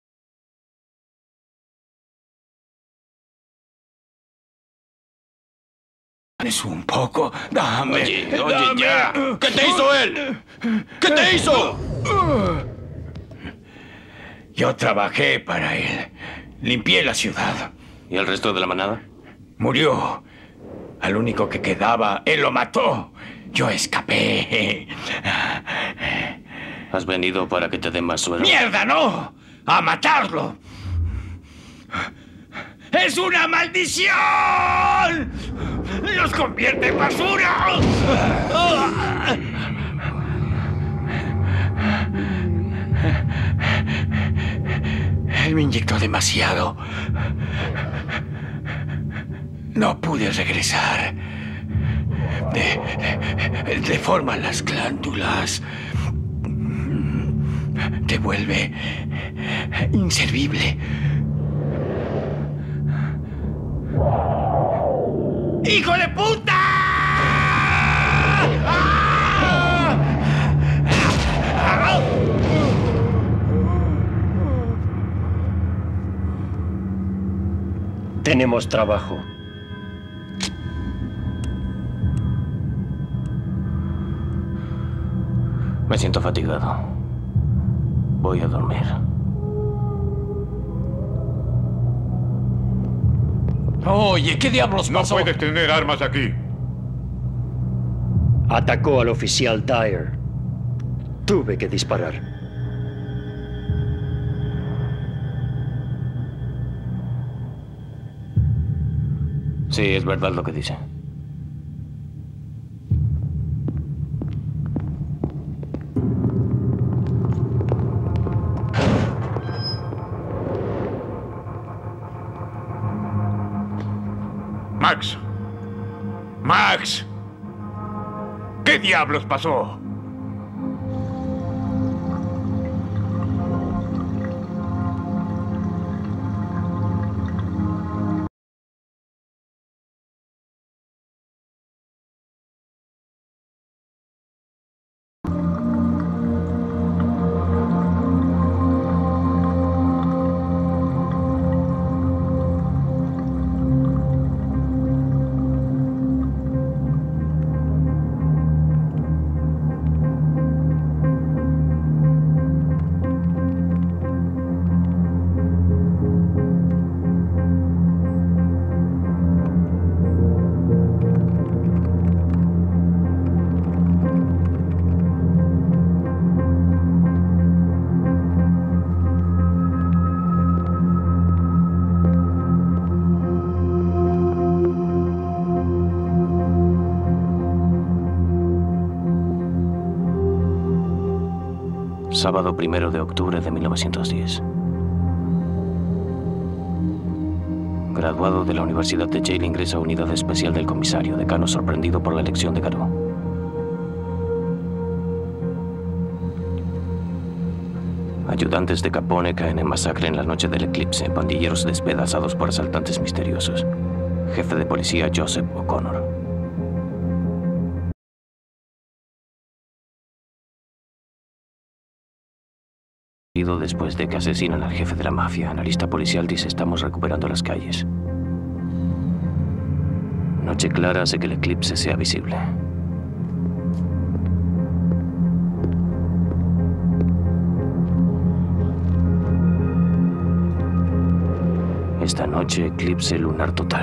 [SPEAKER 6] Es un poco. Dame.
[SPEAKER 2] Oye, oye,
[SPEAKER 6] dame.
[SPEAKER 2] ya. ¿Qué te hizo él? ¿Qué te hizo?
[SPEAKER 6] Yo trabajé para él. Limpié la ciudad.
[SPEAKER 2] ¿Y el resto de la manada?
[SPEAKER 6] Murió. Al único que quedaba, él lo mató. Yo escapé.
[SPEAKER 2] ¿Has venido para que te den más sueldo?
[SPEAKER 6] ¡Mierda, no! ¡A matarlo! ¡Es una maldición! ¡Los convierte en basura! Él me inyectó demasiado. No pude regresar. De, deforma las glándulas. Te vuelve inservible. ¡Hijo de puta!
[SPEAKER 12] Tenemos trabajo.
[SPEAKER 2] Me siento fatigado. Voy a dormir.
[SPEAKER 6] Oye, ¿qué diablos pasó?
[SPEAKER 11] No puedes tener armas aquí.
[SPEAKER 12] Atacó al oficial Dyer. Tuve que disparar.
[SPEAKER 2] Sí, es verdad lo que dice.
[SPEAKER 11] Max. Max. ¿Qué diablos pasó?
[SPEAKER 2] Sábado primero de octubre de mil novecientos diez. Graduado de la Universidad de Yale, ingresa a Unidad Especial del Comisario. Decano sorprendido por la elección de Garou. Ayudantes de Capone caen en masacre en la noche del eclipse. Pandilleros despedazados por asaltantes misteriosos. Jefe de policía Joseph O'Connor. Después de que asesinan al jefe de la mafia, analista policial dice: estamos recuperando las calles. Noche clara hace que el eclipse sea visible. Esta noche, eclipse lunar total.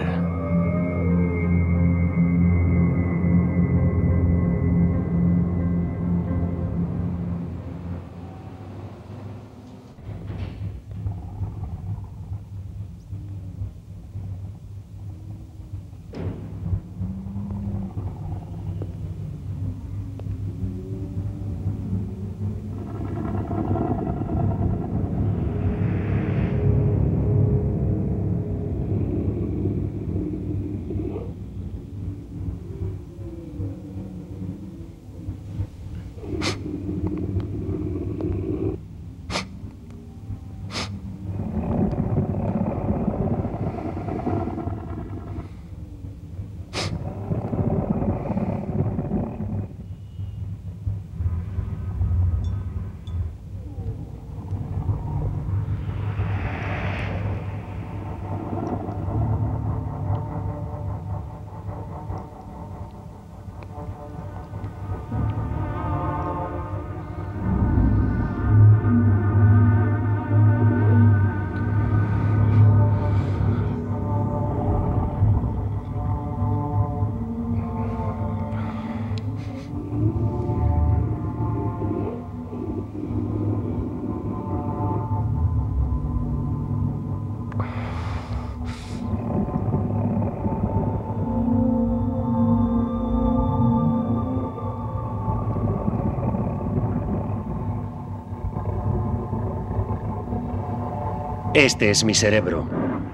[SPEAKER 12] Este es mi cerebro.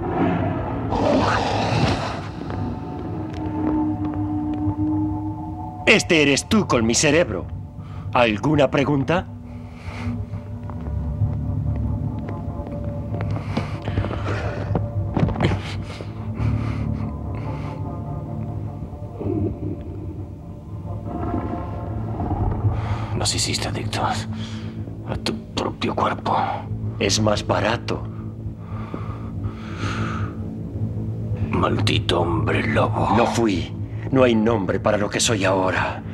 [SPEAKER 12] Este eres tú con mi cerebro. ¿Alguna pregunta?
[SPEAKER 2] Nos hiciste adictos a tu propio cuerpo.
[SPEAKER 12] Es más barato.
[SPEAKER 2] Maldito hombre lobo.
[SPEAKER 12] No fui. No hay nombre para lo que soy ahora.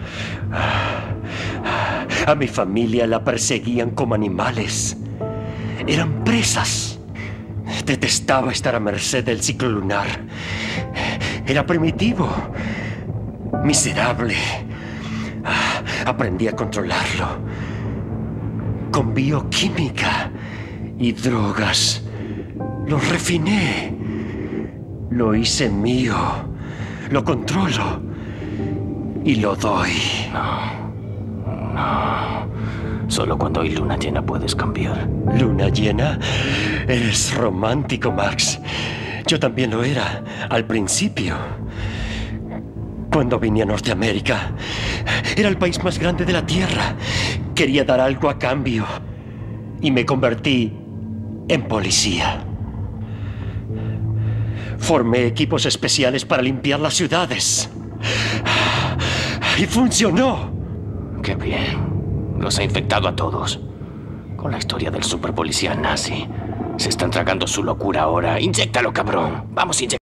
[SPEAKER 12] A mi familia la perseguían como animales. Eran presas. Detestaba estar a merced del ciclo lunar. Era primitivo. Miserable. Aprendí a controlarlo. Con bioquímica y drogas. Lo refiné. Lo hice mío. Lo controlo. Y lo doy.
[SPEAKER 2] No. No. Solo cuando hay luna llena puedes cambiar.
[SPEAKER 12] ¿Luna llena? Eres romántico, Max. Yo también lo era, al principio. Cuando vine a Norteamérica, era el país más grande de la Tierra. Quería dar algo a cambio. Y me convertí en policía. Formé equipos especiales para limpiar las ciudades. Y funcionó.
[SPEAKER 2] Qué bien. Los ha infectado a todos. Con la historia del superpolicía nazi. Se están tragando su locura ahora. Inyéctalo, cabrón. Vamos, inyéctalo.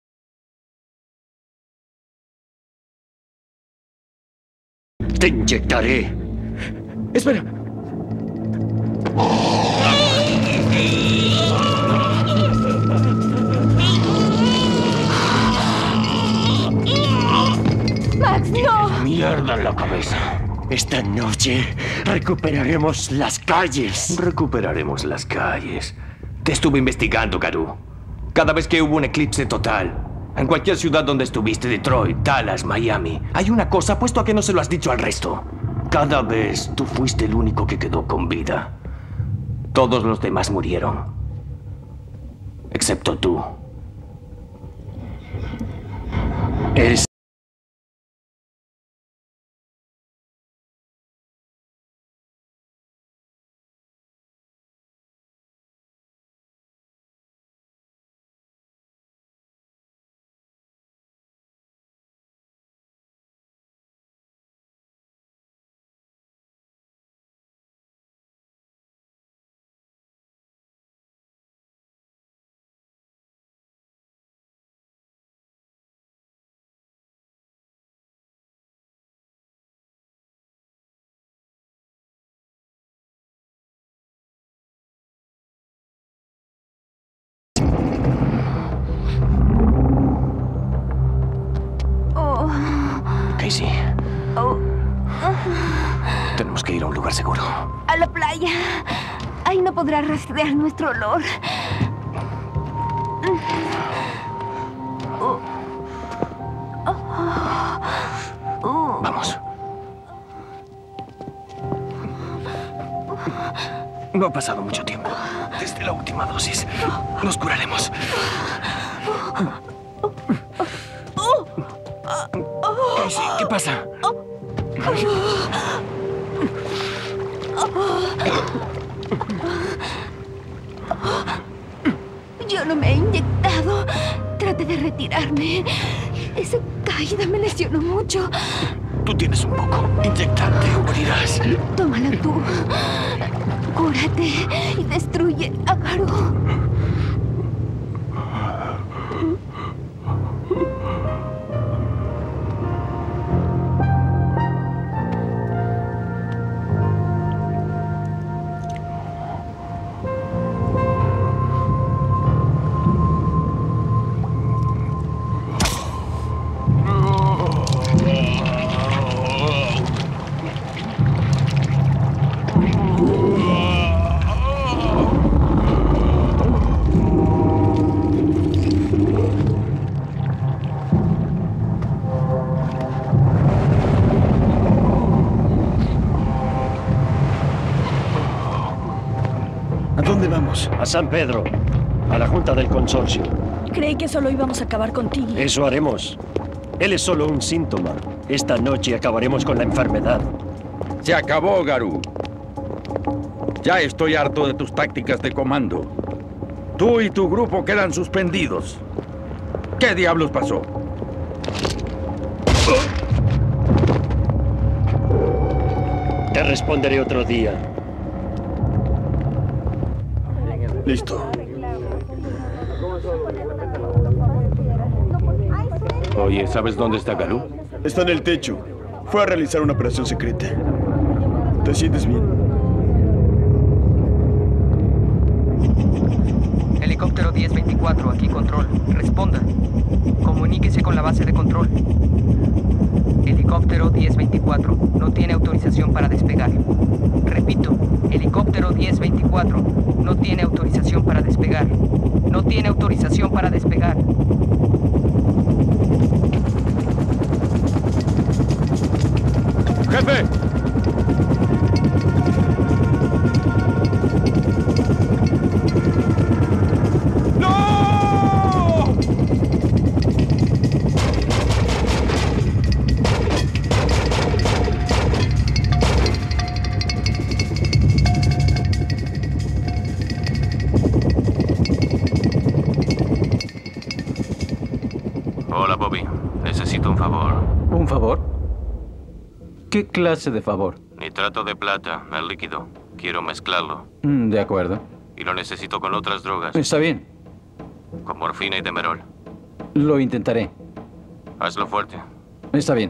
[SPEAKER 12] Te inyectaré.
[SPEAKER 3] Espera.
[SPEAKER 7] ¡Max, no!
[SPEAKER 2] Mierda en la cabeza.
[SPEAKER 12] Esta noche recuperaremos las calles.
[SPEAKER 2] Recuperaremos las calles. Te estuve investigando, Garou. Cada vez que hubo un eclipse total, en cualquier ciudad donde estuviste, Detroit, Dallas, Miami, hay una cosa, puesto a que no se lo has dicho al resto. Cada vez tú fuiste el único que quedó con vida. Todos los demás murieron. Excepto tú. Eres... Casey.
[SPEAKER 16] Oh.
[SPEAKER 2] Tenemos que ir a un lugar seguro.
[SPEAKER 16] A la playa. Ahí no podrá rastrear nuestro olor. Oh. Oh.
[SPEAKER 2] Vamos. No ha pasado mucho tiempo. Desde la última dosis. Nos curaremos. Casey, ¿qué pasa?
[SPEAKER 16] Yo no me he inyectado. Trate de retirarme. Esa caída me lesionó mucho.
[SPEAKER 2] Tú tienes un poco. Inyectarte o morirás.
[SPEAKER 16] Tómalo tú. Cúrate y destruye a Garú.
[SPEAKER 12] A San Pedro, a la Junta del Consorcio.
[SPEAKER 7] Creí que solo íbamos a acabar con Tiggy.
[SPEAKER 12] Eso haremos. Él es solo un síntoma. Esta noche acabaremos con la enfermedad.
[SPEAKER 10] Se acabó, Garú. Ya estoy harto de tus tácticas de comando. Tú y tu grupo quedan suspendidos. ¿Qué diablos pasó?
[SPEAKER 12] Te responderé otro día.
[SPEAKER 17] Listo.
[SPEAKER 2] Oye, ¿sabes dónde está Garú?
[SPEAKER 17] Está en el techo. Fue a realizar una operación secreta. ¿Te sientes bien?
[SPEAKER 9] Helicóptero diez veinticuatro, aquí control. Responda. Comuníquese con la base de control. Helicóptero diez veinticuatro, no tiene autorización para despegar. Repito, helicóptero diez veinticuatro, no tiene autorización para despegar. No tiene autorización para despegar.
[SPEAKER 10] ¡Jefe!
[SPEAKER 2] Hola, Bobby. Necesito un favor.
[SPEAKER 13] ¿Un favor? ¿Qué clase de favor?
[SPEAKER 2] Nitrato de plata, el líquido. Quiero mezclarlo.
[SPEAKER 13] Mm, de acuerdo.
[SPEAKER 2] Y lo necesito con otras drogas.
[SPEAKER 13] Está bien.
[SPEAKER 2] Con morfina y demerol.
[SPEAKER 13] Lo intentaré.
[SPEAKER 2] Hazlo fuerte.
[SPEAKER 13] Está bien.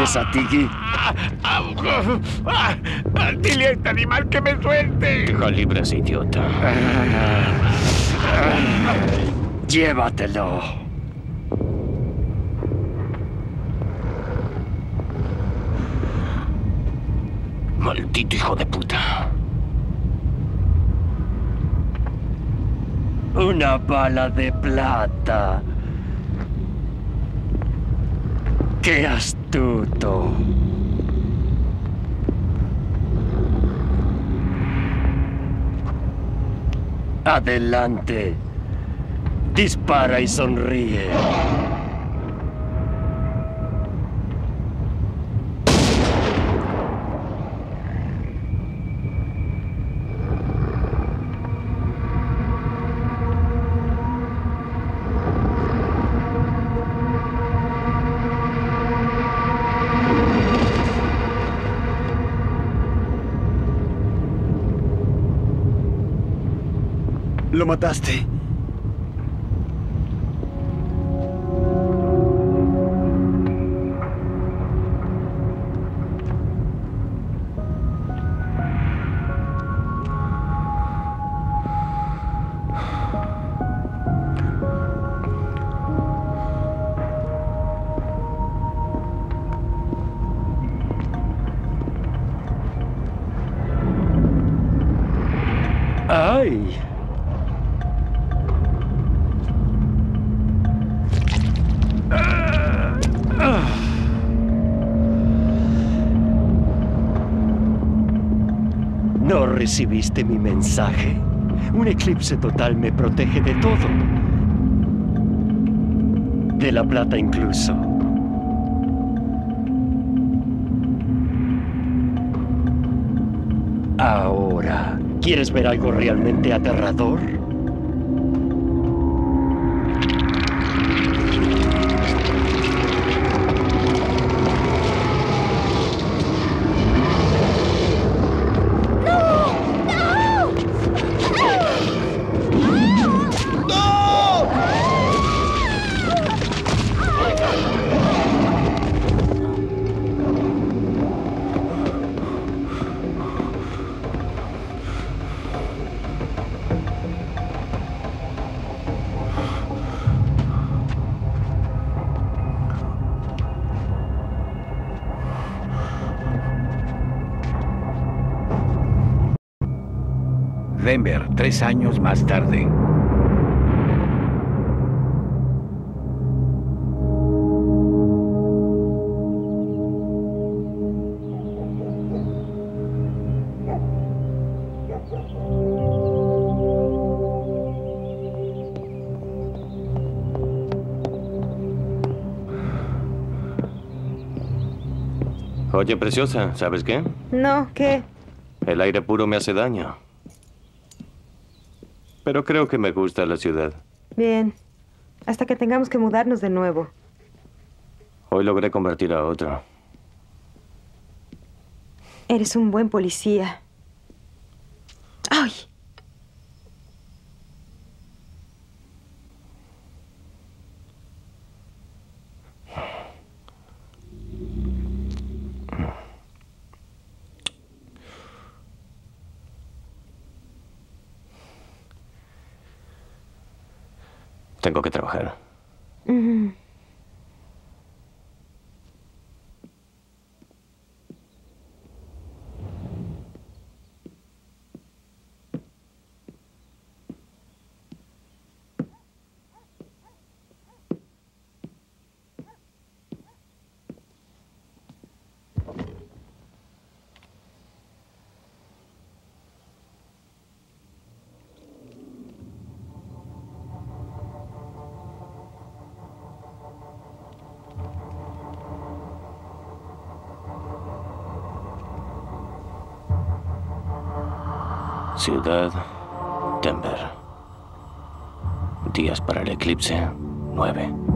[SPEAKER 12] cabeza, Tiggy.
[SPEAKER 1] Dile a este animal que me suelte.
[SPEAKER 2] Deja libre a ese idiota.
[SPEAKER 12] Llévatelo.
[SPEAKER 2] Maldito hijo de puta.
[SPEAKER 12] Una bala de plata. ¡Qué astuto! Adelante. Dispara y sonríe.
[SPEAKER 14] Lo mataste.
[SPEAKER 12] ¡Ay! ¿No recibiste mi mensaje? Un eclipse total me protege de todo. De la plata incluso. Ahora, ¿quieres ver algo realmente aterrador?
[SPEAKER 1] Denver, tres años más tarde.
[SPEAKER 2] Oye, preciosa, ¿sabes qué?
[SPEAKER 4] No, ¿qué?
[SPEAKER 2] El aire puro me hace daño. Pero creo que me gusta la ciudad.
[SPEAKER 4] Bien. Hasta que tengamos que mudarnos de nuevo.
[SPEAKER 2] Hoy logré convertir a otro.
[SPEAKER 4] Eres un buen policía. ¡Ay!
[SPEAKER 2] Tengo que trabajar.
[SPEAKER 4] Mm.
[SPEAKER 2] Ciudad, Denver. Días para el eclipse, nueve.